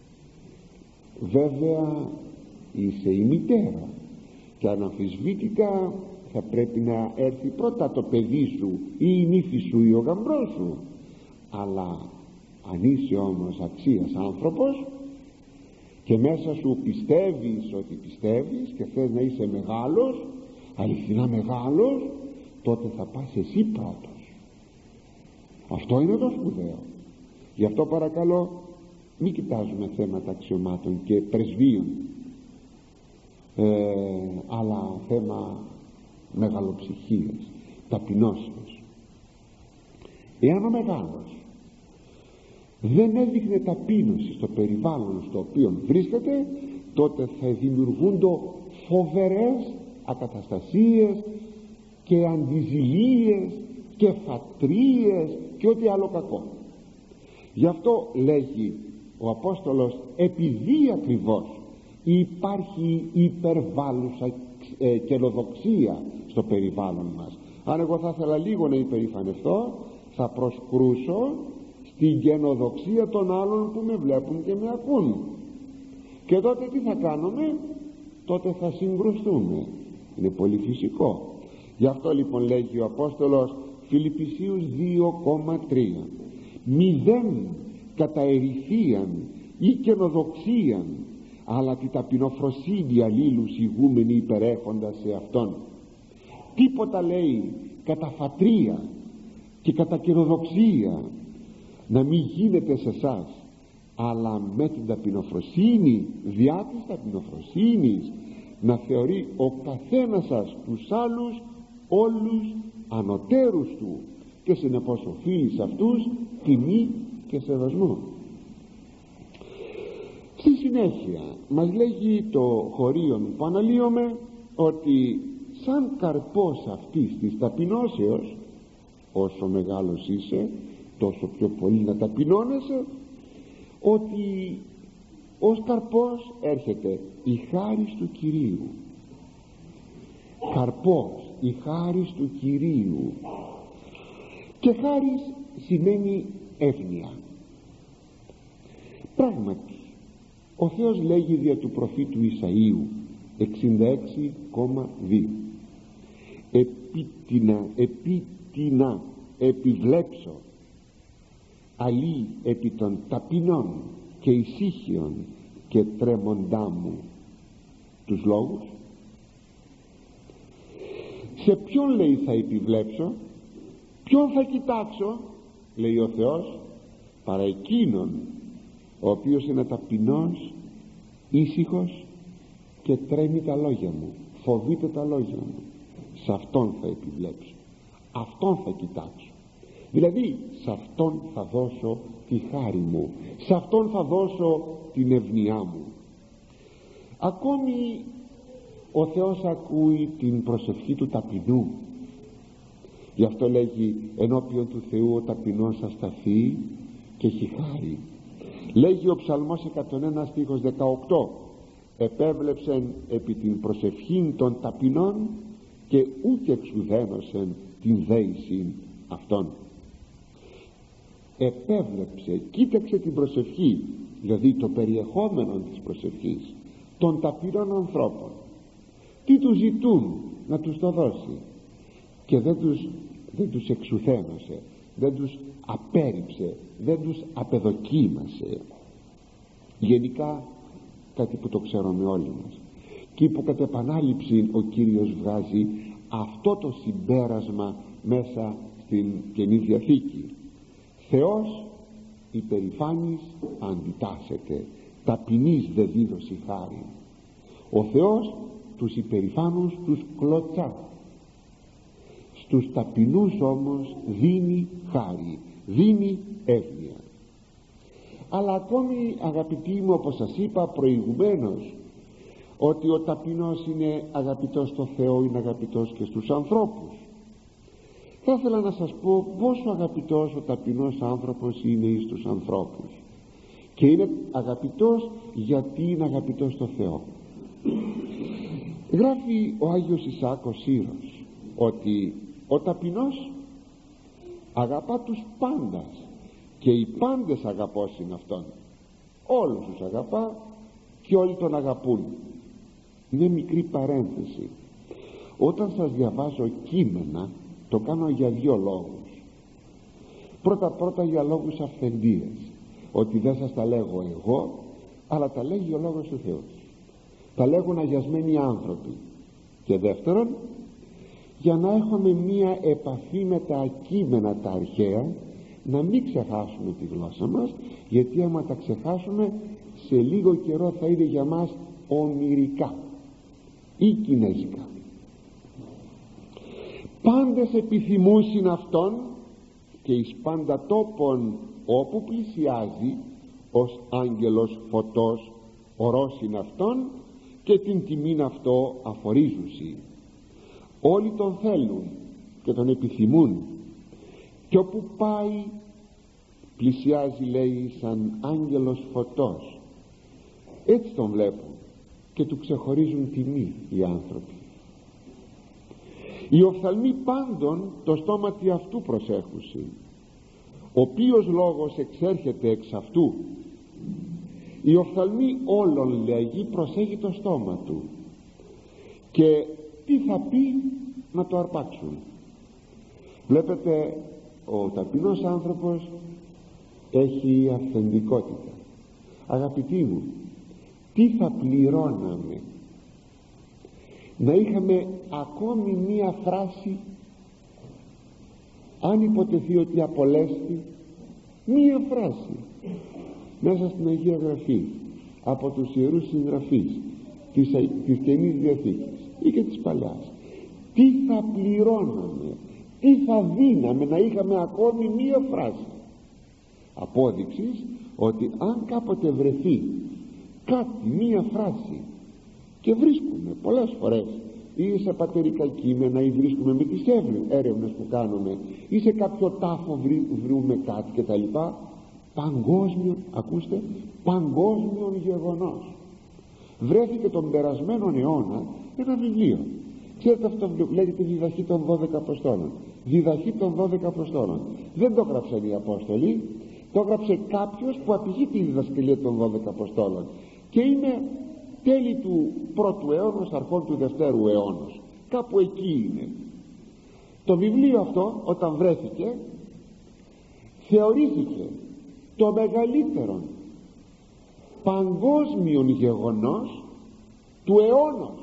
Βέβαια είσαι η μητέρα και αναμφισβήτητα θα πρέπει να έρθει πρώτα το παιδί σου ή η νύφη σου ή ο γαμπρός σου. Αλλά αν είσαι όμως αξίας άνθρωπος και μέσα σου πιστεύεις ότι πιστεύεις και θες να είσαι μεγάλος, αληθινά μεγάλος, τότε θα πας εσύ πρώτος. Αυτό είναι το σπουδαίο. Γι' αυτό παρακαλώ μην κοιτάζουμε θέματα αξιωμάτων και πρεσβείων, αλλά θέμα μεγαλοψυχίας, ταπεινώσεως. Εάν ο μεγάλος δεν έδειχνε ταπείνωση στο περιβάλλον στο οποίο βρίσκεται, τότε θα δημιουργούνται φοβερές ακαταστασίες και αντιζηλίες και φατρίες και ό,τι άλλο κακό. Γι' αυτό λέγει ο Απόστολος, επειδή ακριβώς υπάρχει υπερβάλλουσα καινοδοξία στο περιβάλλον μας. Αν εγώ θα ήθελα λίγο να υπερηφανευτώ, θα προσκρούσω στην καινοδοξία των άλλων που με βλέπουν και με ακούν, και τότε τι θα κάνουμε? Τότε θα συγκρουστούμε. Είναι πολύ φυσικό. Γι' αυτό λοιπόν λέγει ο Απόστολος Φιλιππισίους 2,3, μηδέν κατά ερηθίαν ή καινοδοξίαν, αλλά τη ταπεινοφροσύνη αλλήλους ηγούμενοι υπερέχοντας σε αυτόν. Τίποτα λέει κατά φατρία και κατά καινοδοξία να μην γίνεται σε εσάς, αλλά με την ταπεινοφροσύνη, διά της ταπεινοφροσύνης, να θεωρεί ο καθένας σας τους άλλους όλους ανωτέρους του και συνεπώς οφείλει σε αυτούς τιμή και σεβασμό. Στις συνέχεια μας λέγει το χωρίον που αναλύομαι ότι σαν καρπός αυτής της ταπεινώσεως, όσο μεγάλος είσαι τόσο πιο πολύ να ταπεινώνεσαι, ότι ως καρπός έρχεται η χάρις του Κυρίου. Καρπός, η χάρις του Κυρίου. Και χάρις σημαίνει εύνοια. Πράγματι ο Θεός λέγει δια του προφήτου Ισαΐου 66,2 επίτινα επιβλέψω αλλή επί των ταπεινών και ησύχιων και τρέμοντά μου τους λόγους. Σε ποιον λέει θα επιβλέψω, ποιον θα κοιτάξω, λέει ο Θεός, παρά εκείνον ο οποίος είναι ταπεινός, ήσυχος και τρέμει τα λόγια μου, φοβείται τα λόγια μου. Σε αυτόν θα επιβλέψω, αυτόν θα κοιτάξω, δηλαδή σε αυτόν θα δώσω τη χάρη μου, σε αυτόν θα δώσω την ευνοιά μου. Ακόμη ο Θεός ακούει την προσευχή του ταπεινού. Γι' αυτό λέγει ενώπιον του Θεού ο ταπεινός ασταθεί και έχει χάρη. Λέγει ο Ψαλμός 101 στίχος 18, επέβλεψεν επί την προσευχήν των ταπεινών και ούτε εξουδένωσεν την δέησιν αυτών. Επέβλεψε, κοίταξε την προσευχή, δηλαδή το περιεχόμενο της προσευχής των ταπεινών ανθρώπων, τι τους ζητούν να τους το δώσει, και δεν τους εξουθένωσε, δεν τους απέρριψε, δεν τους απεδοκίμασε. Γενικά κάτι που το ξέρουμε όλοι μας και που κατ' επανάληψη ο Κύριος βγάζει αυτό το συμπέρασμα μέσα στην Καινή Διαθήκη: Θεός υπερηφάνης αντιτάσσεται, ταπεινής δε δίδωση χάρη. Ο Θεός τους υπερηφάνους τους κλωτσά, στους ταπεινούς όμως δίνει χάρη, δίνει εύνοια. Αλλά ακόμη, αγαπητοί μου, όπως σας είπα προηγουμένως, ότι ο ταπεινός είναι αγαπητός στο Θεό, είναι αγαπητός και στους ανθρώπους. Θα ήθελα να σας πω πόσο αγαπητός ο ταπεινός άνθρωπος είναι εις τους ανθρώπους, και είναι αγαπητός γιατί είναι αγαπητός στο Θεό. Γράφει ο Άγιος Ισαάκ ο Σύρος ότι ο ταπεινός αγαπά τους πάντας και οι πάντες αγαπώσιν αυτόν. Όλους τους αγαπά και όλοι τον αγαπούν. Μια μικρή παρένθεση: όταν σας διαβάζω κείμενα το κάνω για δύο λόγους. Πρώτα για λόγους αυθεντίας, ότι δεν σας τα λέγω εγώ, αλλά τα λέγει ο Λόγος του Θεού, τα λέγουν αγιασμένοι άνθρωποι. Και δεύτερον, για να έχουμε μία επαφή με τα κείμενα τα αρχαία, να μην ξεχάσουμε τη γλώσσα μας, γιατί άμα τα ξεχάσουμε σε λίγο καιρό θα είναι για μας ομηρικά ή κινέζικα. Πάντες επιθυμούσιν αυτόν και εις πάντα τόπον όπου πλησιάζει ως άγγελος φωτός ορόσιν αυτόν και την τιμήν αυτό αφορίζουσι. Όλοι τον θέλουν και τον επιθυμούν, και όπου πάει πλησιάζει, λέει, σαν άγγελος φωτός. Έτσι τον βλέπουν και του ξεχωρίζουν τιμή οι άνθρωποι. Οι οφθαλμοί πάντων το στόματι αυτού προσέχουσι, ο οποίος λόγος εξέρχεται εξ αυτού. Οι οφθαλμοί όλων, λέγει, προσέχει το στόμα του, και τι θα πει να το αρπάξουν. Βλέπετε, ο ταπεινός άνθρωπος έχει αυθεντικότητα. Αγαπητοί μου, τι θα πληρώναμε να είχαμε ακόμη μία φράση, αν υποτεθεί ότι απολέστη, μία φράση μέσα στην Αγία Γραφή από τους Ιερούς Συγγραφείς της Καινής Διαθήκης ή και της Παλαιάς, τι θα πληρώναμε, τι θα δίναμε να είχαμε ακόμη μία φράση απόδειξης ότι αν κάποτε βρεθεί κάτι, μία φράση, και βρίσκουμε πολλές φορές ή σε πατερικά κείμενα, ή βρίσκουμε με τις έρευνες που κάνουμε, ή σε κάποιο τάφο βρούμε κάτι και τα λοιπά, παγκόσμιο, ακούστε, παγκόσμιο γεγονός. Βρέθηκε τον περασμένο αιώνα ένα βιβλίο. Ξέρετε αυτό το βιβλίο λέγεται Διδαχή των 12 Αποστόλων. Διδαχή των 12 Αποστόλων. Δεν το έγραψαν οι Απόστολοι, το έγραψε κάποιος που απηχεί τη διδασκαλία των 12 Αποστόλων, και είναι τέλη του πρώτου αιώνα, αρχών του δευτέρου αιώνα, κάπου εκεί είναι. Το βιβλίο αυτό όταν βρέθηκε θεωρήθηκε το μεγαλύτερο παγκόσμιο γεγονός του αιώνος.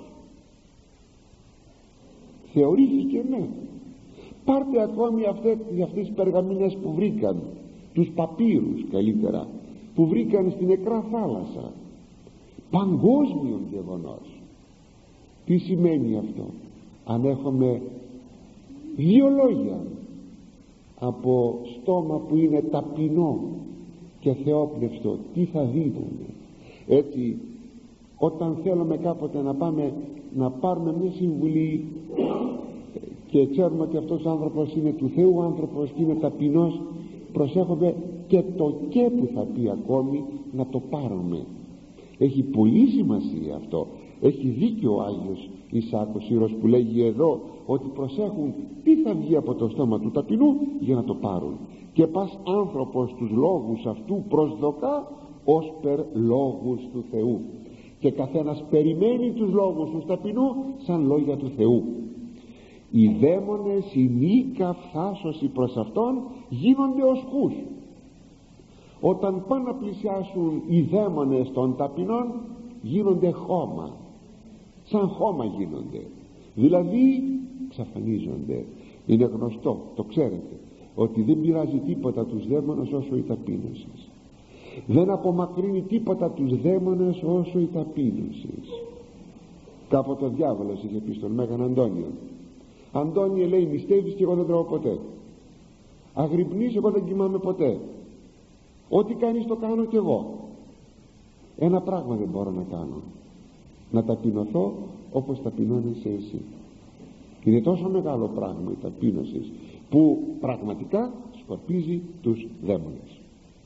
Θεωρήθηκε, ναι. Πάρτε ακόμη αυτές τις περγαμίνες που βρήκαν, τους παπύρους καλύτερα, που βρήκαν στην νεκρά θάλασσα. Παγκόσμιο γεγονός. Τι σημαίνει αυτό? Αν έχουμε δύο λόγια από στόμα που είναι ταπεινό και θεόπνευστο, τι θα δίνουμε? Έτσι, όταν θέλουμε κάποτε να πάρουμε μια συμβουλή και ξέρουμε ότι αυτός ο άνθρωπος είναι του Θεού άνθρωπος και είναι ταπεινός, προσέχουμε και το «και» που θα πει ακόμη να το πάρουμε. Έχει πολύ σημασία αυτό. Έχει δίκιο ο Άγιος Ισάκος Ήρος που λέγει εδώ ότι προσέχουν τι θα βγει από το στόμα του ταπεινού για να το πάρουν. Και πας άνθρωπος τους λόγους αυτού προσδοκά ως περ λόγους του Θεού, και καθένας περιμένει τους λόγους του ταπεινού σαν λόγια του Θεού. Οι δαίμονες, η νίκα φθάσωση προς αυτόν γίνονται οσκούς. Όταν πάνε να πλησιάσουν οι δαίμονες των ταπεινών, γίνονται χώμα, σαν χώμα γίνονται, δηλαδή εξαφανίζονται. Είναι γνωστό, το ξέρετε, ότι δεν πειράζει τίποτα τους δαίμονες όσο η ταπείνωση. Δεν απομακρύνει τίποτα τους δαίμονες όσο η ταπείνωση. Κάποτε ο διάβολος είχε πει στον Μέγαν Αντώνιο: Αντώνιε, λέει, νηστεύεις και εγώ δεν τρώω ποτέ, αγρυπνείς, εγώ δεν κοιμάμαι ποτέ, ό,τι κάνεις το κάνω κι εγώ. Ένα πράγμα δεν μπορώ να κάνω: να ταπεινωθώ όπως ταπεινώνεσαι εσύ. Είναι τόσο μεγάλο πράγμα η ταπείνωση που πραγματικά σκορπίζει τους δαίμονες.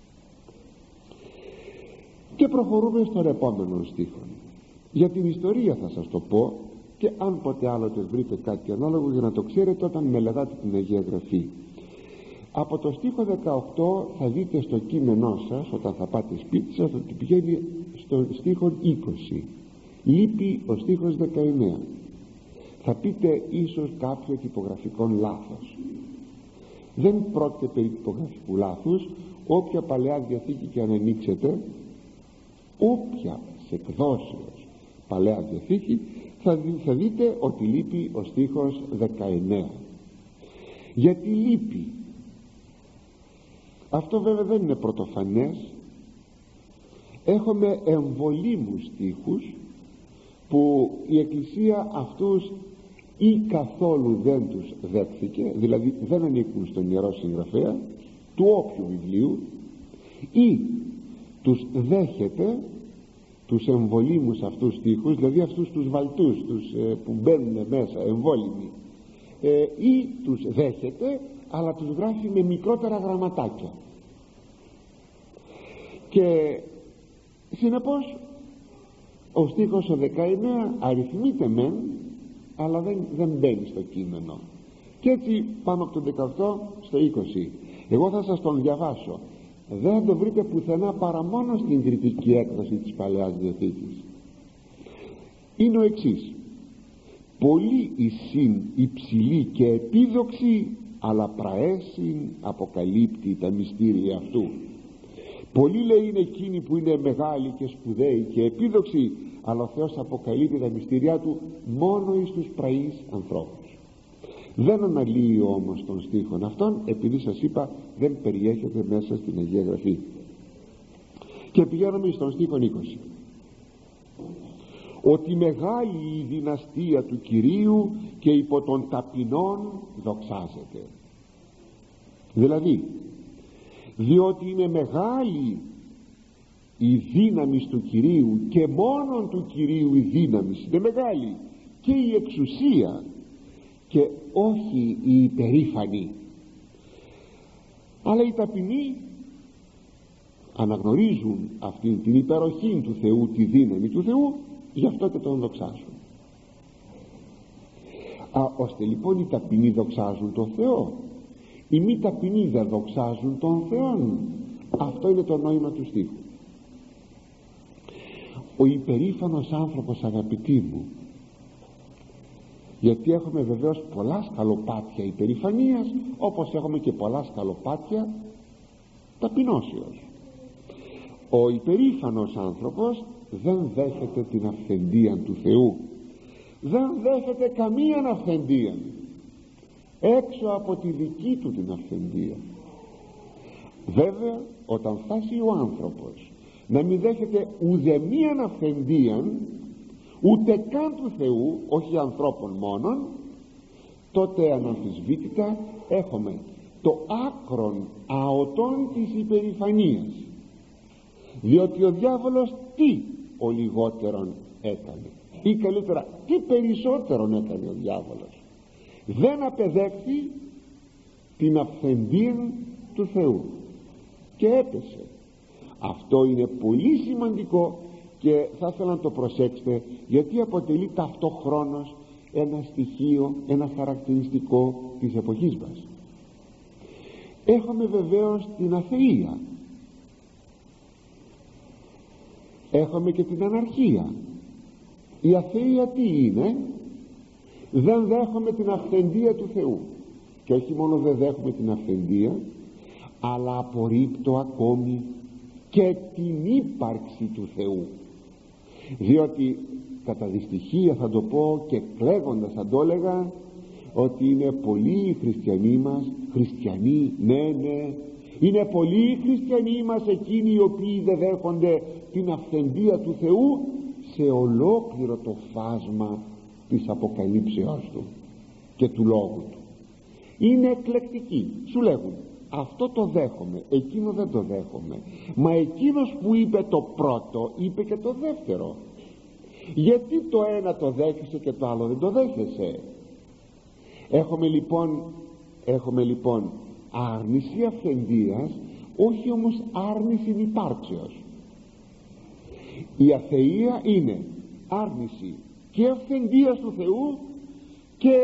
Και προχωρούμε στον επόμενο στίχο. Για την ιστορία θα σας το πω, και αν ποτέ άλλοτε βρείτε κάτι ανάλογο, για να το ξέρετε όταν μελετάτε την Αγία Γραφή. Από το στίχο 18 θα δείτε στο κείμενό σας, όταν θα πάτε σπίτι σας, ότι πηγαίνει στο στίχο 20. Λείπει ο στίχος 19. Θα πείτε ίσως κάποιο τυπογραφικό λάθος. Δεν πρόκειται περί τυπογραφικού λάθους. Όποια Παλαιά Διαθήκη και αν ανοίξετε, όποια εκδόσεως Παλαιά Διαθήκη, θα δείτε ότι λείπει ο στίχος 19. Γιατί λείπει? Αυτό βέβαια δεν είναι πρωτοφανές. Έχουμε εμβολήμους στίχους που η Εκκλησία αυτούς ή καθόλου δεν τους δέχθηκε, δηλαδή δεν ανήκουν στον Ιερό Συγγραφέα του όποιου βιβλίου, ή τους δέχεται, τους εμβολήμους αυτούς στίχους, δηλαδή αυτούς τους βαλτούς, που μπαίνουν μέσα εμβόλυμοι, ή τους δέχεται αλλά τους γράφει με μικρότερα γραμματάκια, και συνεπώς ο στίχος ο 19 αριθμείται μεν, αλλά δεν μπαίνει στο κείμενο. Και έτσι πάμε από το 18 στο 20. Εγώ θα σας τον διαβάσω. Δεν θα το βρείτε πουθενά παρά μόνο στην κριτική έκδοση της Παλαιάς Διαθήκης. Είναι ο εξής: πολύ εισήν υψηλή και επίδοξη, αλλά πραέσιν αποκαλύπτει τα μυστήρια αυτού. Πολλοί, λέει, είναι εκείνοι που είναι μεγάλοι και σπουδαίοι και επίδοξοι, αλλά ο Θεός αποκαλύπτει τα μυστήριά του μόνο εις τους πραείς ανθρώπους. Δεν αναλύει όμως των στίχων αυτών, επειδή σας είπα δεν περιέχεται μέσα στην Αγία Γραφή. Και πηγαίνουμε στον στίχο 20. Ότι μεγάλη η δυναστεία του Κυρίου και υπό των ταπεινών δοξάζεται. Δηλαδή, διότι είναι μεγάλη η δύναμη του Κυρίου και μόνον του Κυρίου η δύναμη είναι μεγάλη, και η εξουσία, και όχι η υπερήφανη. Αλλά οι ταπεινοί αναγνωρίζουν αυτή την υπεροχή του Θεού, τη δύναμη του Θεού, γι' αυτό και τον δοξάζουν. Ώστε λοιπόν οι ταπεινοί δοξάζουν τον Θεό, οι μη ταπεινοί δεν δοξάζουν τον Θεό. Αυτό είναι το νόημα του στίχου. Ο υπερήφανος άνθρωπος, αγαπητοί μου, γιατί έχουμε βεβαίως πολλά σκαλοπάτια υπερηφανίας, όπως έχουμε και πολλά σκαλοπάτια ταπεινώσεως. Ο υπερήφανος άνθρωπος δεν δέχεται την αυθεντία του Θεού, δεν δέχεται καμία αυθεντία έξω από τη δική του την αυθεντία. Βέβαια, όταν φτάσει ο άνθρωπος να μην δέχεται ουδεμίαν αυθεντία, ούτε καν του Θεού, όχι ανθρώπων μόνον, τότε αναμφισβήτητα έχουμε το άκρον αωτόν της υπερηφανίας. Διότι ο διάβολος τι ο λιγότερον έκανε, ή καλύτερα τι περισσότερον έκανε ο διάβολος? Δεν απεδέχθη την αυθεντία του Θεού και έπεσε. Αυτό είναι πολύ σημαντικό και θα ήθελα να το προσέξετε, γιατί αποτελεί ταυτόχρονος ένα στοιχείο, ένα χαρακτηριστικό της εποχής μας. Έχουμε βεβαίως την αθεία, έχουμε και την αναρχία. Η αθεία τι είναι? Δεν δέχομαι την αυθεντία του Θεού, και όχι μόνο δεν δέχομαι την αυθεντία, αλλά απορρίπτω ακόμη και την ύπαρξη του Θεού. Διότι κατά δυστυχία θα το πω και κλαίγοντας θα το έλεγα, ότι είναι πολλοί οι χριστιανοί μας, χριστιανοί, ναι, είναι πολλοί οι χριστιανοί μας εκείνοι οι οποίοι δεν δέχονται την αυθεντία του Θεού σε ολόκληρο το φάσμα της αποκαλύψεώς του και του λόγου του. Είναι εκλεκτικοί, σου λέγουν αυτό το δέχομαι, εκείνο δεν το δέχομαι, μα εκείνος που είπε το πρώτο είπε και το δεύτερο. Γιατί το ένα το δέχεσαι και το άλλο δεν το δέχεσαι? Έχουμε λοιπόν άρνηση αυθεντίας, όχι όμως άρνηση υπάρξεως. Η αθεία είναι άρνηση και αυθεντίας του Θεού και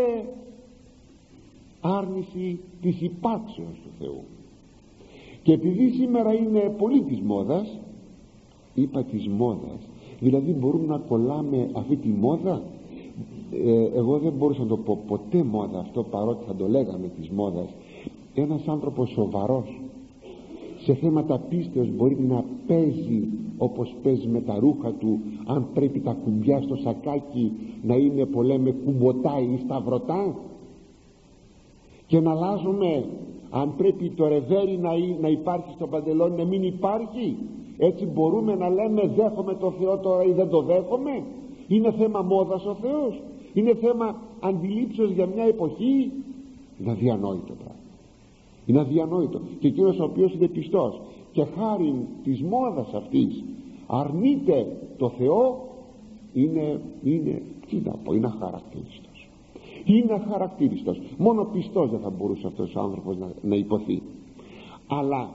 άρνηση της υπάρξεως του Θεού. Και επειδή σήμερα είναι πολύ της μόδας, είπα της μόδας, δηλαδή μπορούμε να κολλάμε αυτή τη μόδα, εγώ δεν μπορούσα να το πω ποτέ μόδα αυτό, παρότι θα το λέγαμε της μόδας. Ένας άνθρωπος σοβαρός σε θέματα πίστεως μπορεί να παίζει όπως παίζει με τα ρούχα του, αν πρέπει τα κουμπιά στο σακάκι να είναι με κουμποτά ή σταυρωτά, και να αλλάζουμε αν πρέπει το ρεβέρι να υπάρχει στο παντελόνι να μην υπάρχει. Έτσι μπορούμε να λέμε δέχομαι το Θεό τώρα ή δεν το δέχομαι? Είναι θέμα μόδας ο Θεός? Είναι θέμα αντιλήψεως για μια εποχή? Είναι αδιανόητο πράγμα, είναι αδιανόητο. Και εκείνος ο οποίος είναι πιστός και χάριν της μόδας αυτής αρνείται το Θεό, είναι τι να πω, είναι αχαρακτήριστος. Είναι αχαρακτήριστος. Μόνο πιστός δεν θα μπορούσε αυτός ο άνθρωπος να υποθεί. Αλλά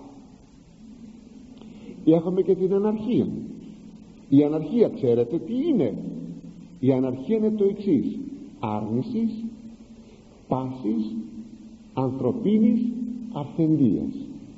έχουμε και την αναρχία. Η αναρχία ξέρετε τι είναι? Η αναρχία είναι το εξής: άρνησης πάσης ανθρωπίνης αυθεντίας.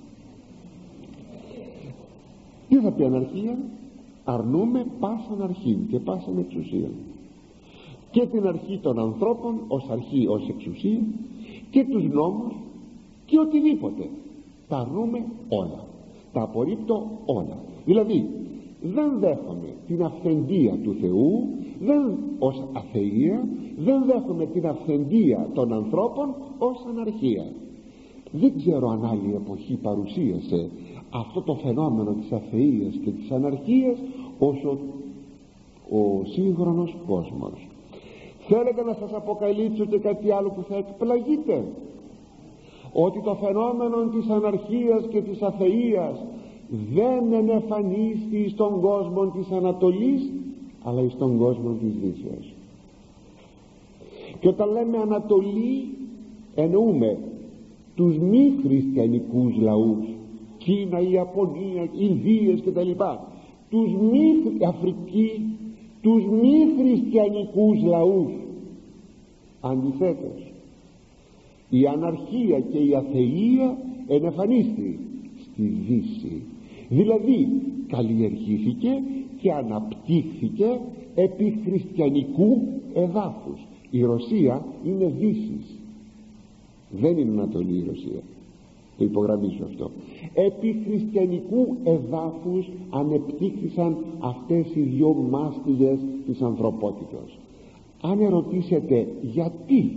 Τι θα πει αναρχία? Αρνούμε πάσαν αρχήν και πάσαν εξουσία, και την αρχή των ανθρώπων ως αρχή, ως εξουσία, και τους νόμους και οτιδήποτε. Τα αρνούμε όλα, τα απορρίπτω όλα. Δηλαδή δεν δέχομαι την αυθεντία του Θεού ως αθεία, δεν δέχομαι την αυθεντία των ανθρώπων ως αναρχία. Δεν ξέρω αν άλλη εποχή παρουσίασε αυτό το φαινόμενο της αθείας και της αναρχίας όσο ο σύγχρονος κόσμος. Θέλετε να σας αποκαλύψω και κάτι άλλο που θα εκπλαγείτε? Ότι το φαινόμενο της αναρχίας και της αθείας δεν ενεφανίστη στον κόσμο της Ανατολής, αλλά στον κόσμο της Δύσεως. Και όταν λέμε Ανατολή, εννοούμε τους μη χριστιανικούς λαούς, Κίνα, Ιαπωνία, Ινδίες κτλ, τους μη Αφρική, τους μη χριστιανικούς λαούς. Αντιθέτως, η αναρχία και η αθεία ενεφανίστη στη Δύση, δηλαδή καλλιεργήθηκε και αναπτύχθηκε επί χριστιανικού εδάφους. Η Ρωσία είναι Δύσης, δεν είναι Ανατολή η Ρωσία, το υπογραμμίζω αυτό. Επί χριστιανικού εδάφους ανεπτύχθησαν αυτές οι δυο μάστιγες της ανθρωπότητος. Αν ερωτήσετε γιατί,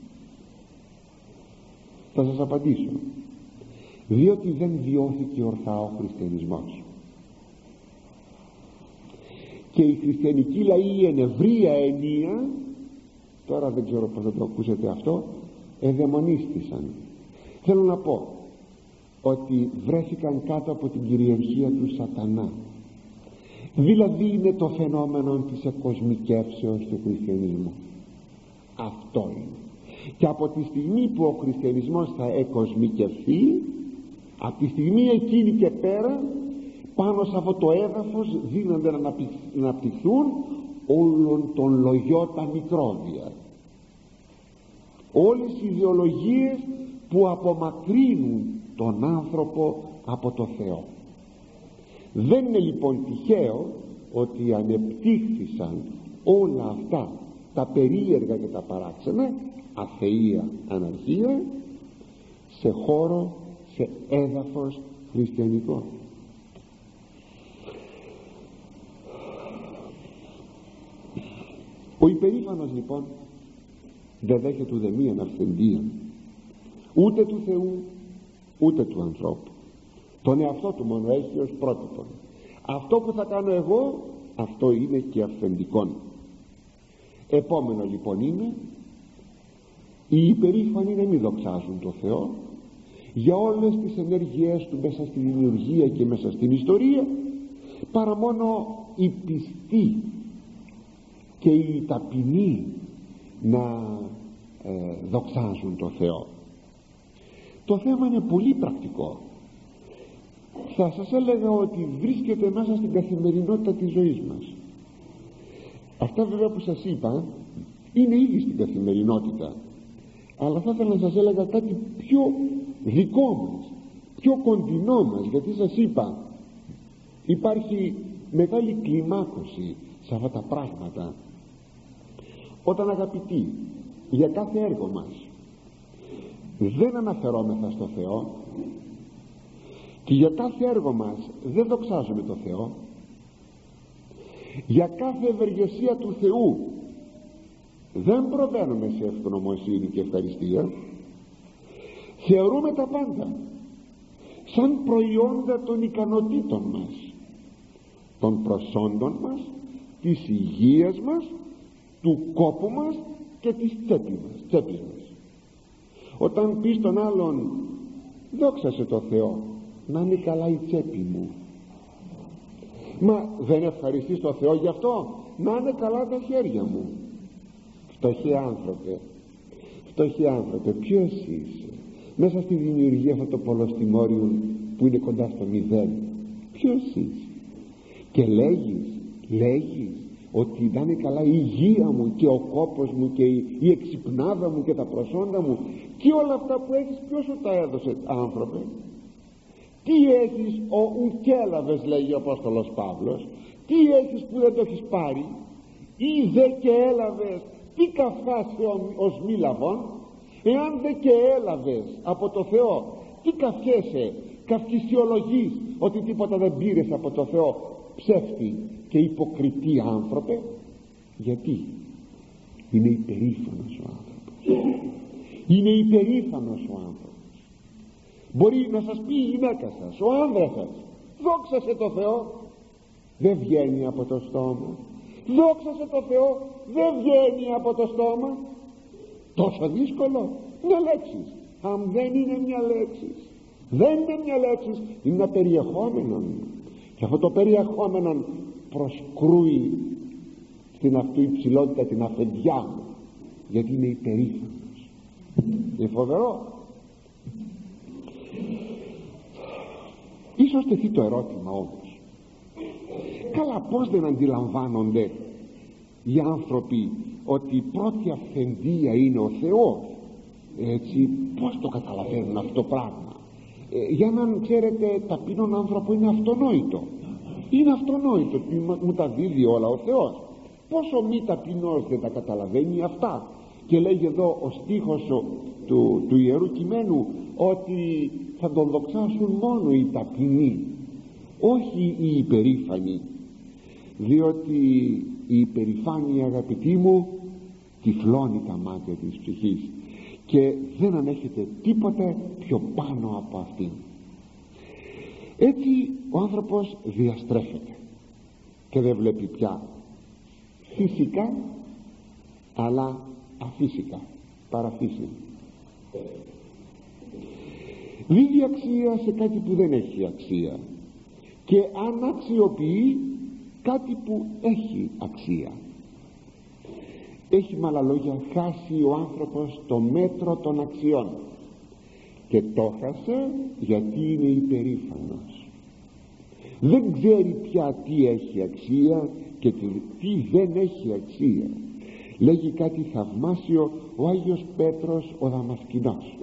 θα σας απαντήσω: διότι δεν βιώθηκε ορθά ο χριστιανισμός. Και οι χριστιανικοί λαοί εν ευρεία ενία, τώρα δεν ξέρω πώς θα το ακούσετε αυτό, εδαιμονίστησαν. Θέλω να πω ότι βρέθηκαν κάτω από την κυριαρχία του σατανά. Δηλαδή είναι το φαινόμενο της εκοσμικεύσεως του χριστιανισμού. Αυτό είναι. Και από τη στιγμή που ο χριστιανισμός θα εκοσμικευθεί, από τη στιγμή εκείνη και πέρα, πάνω σε αυτό το έδαφος δίνονται να αναπτυχθούν όλων των λογιών τα μικρόβια, όλες οι ιδεολογίες που απομακρύνουν τον άνθρωπο από το Θεό. Δεν είναι λοιπόν τυχαίο ότι ανεπτύχθησαν όλα αυτά τα περίεργα και τα παράξενα, αθεία, αναρχία, σε χώρο, σε έδαφος χριστιανικό. Ο υπερήφανος λοιπόν δεν δέχεται ουδεμίαν αυθεντία, ούτε του Θεού ούτε του ανθρώπου. Τον εαυτό του μόνο έχει ως πρότυπο. Αυτό που θα κάνω εγώ, αυτό είναι και αυθεντικό. Επόμενο λοιπόν είναι οι υπερήφανοι να μην δοξάζουν το Θεό για όλες τις ενέργειές του μέσα στη δημιουργία και μέσα στην ιστορία, παρά μόνο οι πιστοί και οι ταπεινοί να δοξάζουν το Θεό. Το θέμα είναι πολύ πρακτικό. Θα σας έλεγα ότι βρίσκεται μέσα στην καθημερινότητα της ζωής μας. Αυτά βέβαια που σας είπα είναι ήδη στην καθημερινότητα, αλλά θα ήθελα να σας έλεγα κάτι πιο δικό μας, πιο κοντινό μας, γιατί σας είπα υπάρχει μεγάλη κλιμάκωση σε αυτά τα πράγματα. Όταν, αγαπητοί, για κάθε έργο μας δεν αναφερόμεθα στο Θεό και για κάθε έργο μας δεν δοξάζουμε το Θεό, για κάθε ευεργεσία του Θεού δεν προβαίνουμε σε ευγνωμοσύνη και ευχαριστία, θεωρούμε τα πάντα σαν προϊόντα των ικανοτήτων μας, των προσόντων μας, της υγείας μας, του κόπου μας και της τσέπης μας. Όταν πεις τον άλλον δόξασε το Θεό, να είναι καλά η τσέπη μου, μα δεν ευχαριστείς το Θεό γι' αυτό? Να είναι καλά τα χέρια μου. Φτωχοί άνθρωπε, ποιος είσαι μέσα στη δημιουργία αυτό το πολλοστιμόριο που είναι κοντά στο μηδέν? Ποιος είσαι? Και λέγεις ότι να είναι καλά η υγεία μου και ο κόπος μου και η εξυπνάδα μου και τα προσόντα μου και όλα αυτά που έχεις, ποιος σου τα έδωσε, άνθρωπε? Τι έχεις ουκ έλαβες, λέγει ο Απόστολος Παύλος, τι έχεις που δεν το έχεις πάρει? Ή δε και έλαβες, τι καυκάσαι ως μη λαβών? Εάν δε και έλαβες από το Θεό, τι καυχέσαι, καυκισιολογείς ότι τίποτα δεν πήρες από το Θεό? Ψεύτη και υποκριτή άνθρωπε. Γιατί? Είναι υπερήφανος ο άνθρωπος. Είναι υπερήφανος ο άνθρωπος. Μπορεί να σας πει η γυναίκα σας, ο άνδρας σας, δόξασε το Θεό, δεν βγαίνει από το στόμα. Δόξασε το Θεό, δεν βγαίνει από το στόμα. Τόσο δύσκολο? Μια λέξη. Αν δεν είναι μια λέξη, Δεν είναι μια λέξη, είναι ένα περιεχόμενο, και αυτό το περιεχόμενο προσκρούει στην αυτού υψηλότητα την αφεντιά μου, γιατί είναι υπερήφανος. Είναι φοβερό. Ίσως τεθεί το ερώτημα όμως, καλά, πως δεν αντιλαμβάνονται οι άνθρωποι ότι η πρώτη αυθεντία είναι ο Θεός? Έτσι, πως το καταλαβαίνουν αυτό το πράγμα? Για να ξέρετε, ταπεινόν άνθρωπο είναι αυτονόητο. Είναι αυτονόητο, μου τα δίδει όλα ο Θεός. Πόσο μη ταπεινός δεν τα καταλαβαίνει αυτά? Και λέγει εδώ ο στίχος του Ιερού Κειμένου ότι θα τον δοξάσουν μόνο οι ταπεινοί, όχι οι υπερήφανοι, διότι η υπερηφάνεια, αγαπητοί μου, τυφλώνει τα μάτια της ψυχής και δεν ανέχεται τίποτε πιο πάνω από αυτήν. Έτσι ο άνθρωπος διαστρέφεται και δεν βλέπει πια φυσικά αλλά αφύσικα, παραφύση. Δίδει αξία σε κάτι που δεν έχει αξία και αναξιοποιεί κάτι που έχει αξία. Έχει με άλλα λόγια χάσει ο άνθρωπος το μέτρο των αξιών, και το χάσε γιατί είναι υπερήφανος. Δεν ξέρει πια τι έχει αξία και τι δεν έχει αξία. Λέγει κάτι θαυμάσιο ο Άγιος Πέτρος ο Δαμασκηνός: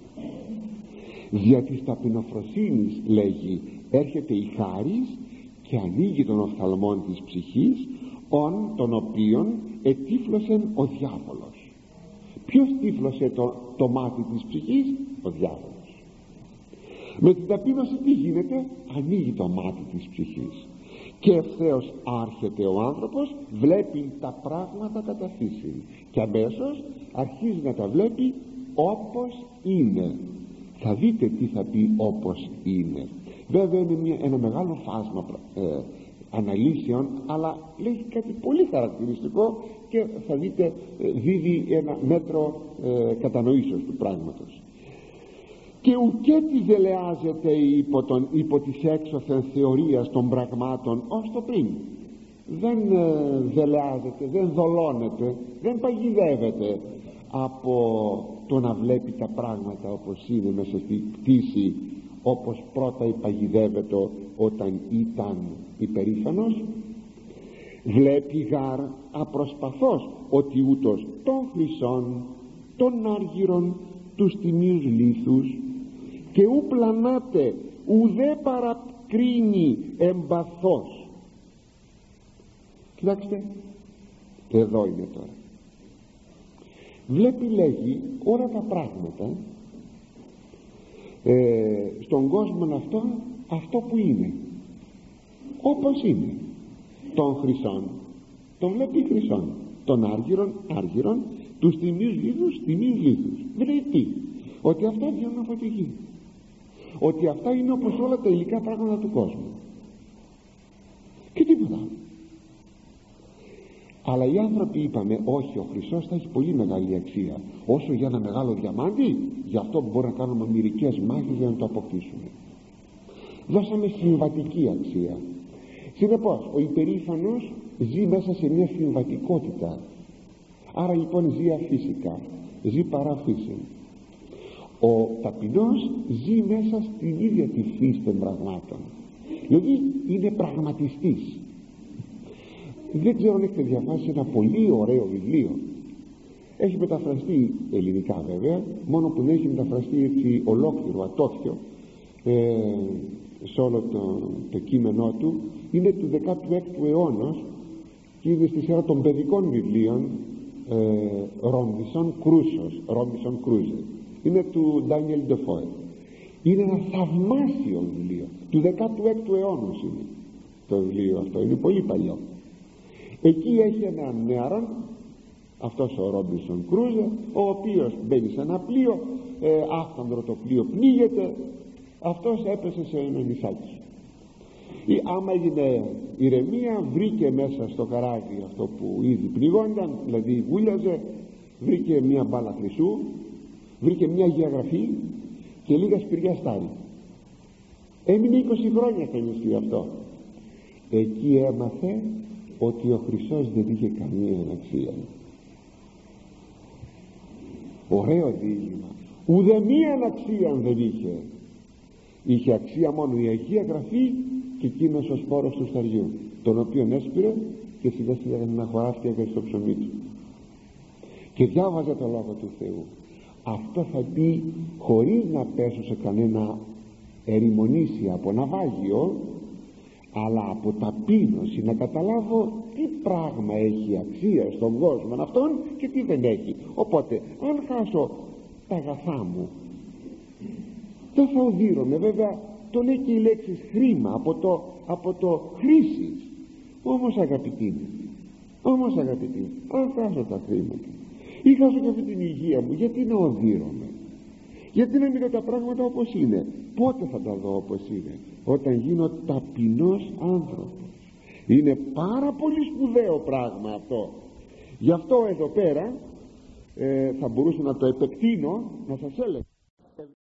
δια της ταπεινοφροσύνης, λέγει, έρχεται η χάρις και ανοίγει των οφθαλμών της ψυχής, τον οποίον ετύφλωσε ο διάβολος. Ποιος τύφλωσε το μάτι της ψυχής? Ο διάβολος. Με την ταπείνωση τι γίνεται? Ανοίγει το μάτι της ψυχής και ευθέως άρχεται ο άνθρωπος, βλέπει τα πράγματα κατά φύση και αμέσως αρχίζει να τα βλέπει όπως είναι. Θα δείτε τι θα πει όπως είναι. Βέβαια είναι ένα μεγάλο φάσμα αναλύσεων, αλλά λέει κάτι πολύ χαρακτηριστικό και θα δείτε δίδει ένα μέτρο κατανοήσεως του πράγματος. Και ουκέτι δελεάζεται υπό της έξωθεν θεωρίας των πραγμάτων ως το πριν. Δεν δελεάζεται, δεν δολώνεται, δεν παγιδεύεται από το να βλέπει τα πράγματα όπως είναι μέσα στη πτήση, όπως πρώτα υπαγιδεύεται όταν ήταν υπερήφανος. Βλέπει γάρ απροσπαθώς ότι ούτως των χρυσών, των άργυρων, τους τιμίους λίθους και ου πλανάται ουδέ παρακρίνει εμπαθώς. Κοιτάξτε, εδώ είναι τώρα. Βλέπει, λέγει, όλα τα πράγματα στον κόσμο αυτό που είναι, όπως είναι. Των χρυσών τον βλέπει χρυσών, των άργυρων, τους τιμίους λίθους. Δηλαδή τι? Ότι αυτά βγαίνουν από τη γη, ότι αυτά είναι όπως όλα τα υλικά πράγματα του κόσμου και τίποτα. Αλλά οι άνθρωποι είπαμε όχι, ο χρυσός θα έχει πολύ μεγάλη αξία, όσο για ένα μεγάλο διαμάντι, γι' αυτό μπορούμε να κάνουμε μερικές μάχες για να το αποκτήσουμε. Δώσαμε συμβατική αξία. Συνεπώς ο υπερήφανος ζει μέσα σε μια συμβατικότητα, άρα λοιπόν ζει αφύσικα, ζει παραφύση. Ο ταπεινός ζει μέσα στην ίδια τη φύση των πραγμάτων, δηλαδή είναι πραγματιστής. Δεν ξέρω αν έχετε διαβάσει ένα πολύ ωραίο βιβλίο, έχει μεταφραστεί ελληνικά βέβαια, μόνο που δεν έχει μεταφραστεί έτσι ολόκληρο, ατόφιο, σε όλο το κείμενό του. Είναι του 16ου αιώνα και είναι στη σειρά των παιδικών βιβλίων, Ρόμπινσον Κρούζε. Είναι του Ντάνιελ Ντεφόε. Είναι ένα θαυμάσιο βιβλίο του 16ου αιώνα, είναι το βιβλίο αυτό, είναι πολύ παλιό. Εκεί έχει έναν νεαρόν, αυτός ο Ρόμπινσον Κρούζε, ο οποίος μπαίνει σε ένα πλοίο, άφθανδρο το πλοίο πνίγεται, αυτός έπεσε σε ένα νησάκι. Άμα έγινε ηρεμία, βρήκε μέσα στο καράβι αυτό που ήδη πνιγόνταν, δηλαδή βούλιαζε, βρήκε μια μπάλα χρυσού, βρήκε μια γεωγραφή και λίγα σπηριά στάρι έμεινε 20 χρόνια στο νησί αυτό. Εκεί έμαθε ότι ο χρυσός δεν είχε καμία αξία. Ωραίο δίλημα. Ουδεμία αξία δεν είχε. Είχε αξία μόνο η Αγία Γραφή και εκείνος ο σπόρος του σταριού, τον οποίον έσπηρε και σιγά σιγά να χωράφτηκε στο ψωμί του και διάβαζε το Λόγο του Θεού. Αυτό θα πει χωρίς να πέσω σε κανένα ερημονήσια από ναυάγιο, αλλά από ταπείνωση να καταλάβω τι πράγμα έχει αξία στον κόσμο αυτόν και τι δεν έχει. Οπότε αν χάσω τα αγαθά μου δεν θα οδύρωμαι. Βέβαια το λέει και η λέξη χρήμα από το χρήσης. Όμως αγαπητοί μου, αν χάσω τα χρήματα ή χάσω και αυτή την υγεία μου, γιατί να οδύρωμαι? Γιατί να μην δω τα πράγματα όπως είναι? Πότε θα τα δω όπως είναι? Όταν γίνω ταπεινός άνθρωπος. Είναι πάρα πολύ σπουδαίο πράγμα αυτό. Γι' αυτό εδώ πέρα θα μπορούσα να το επεκτείνω, να σας έλεγα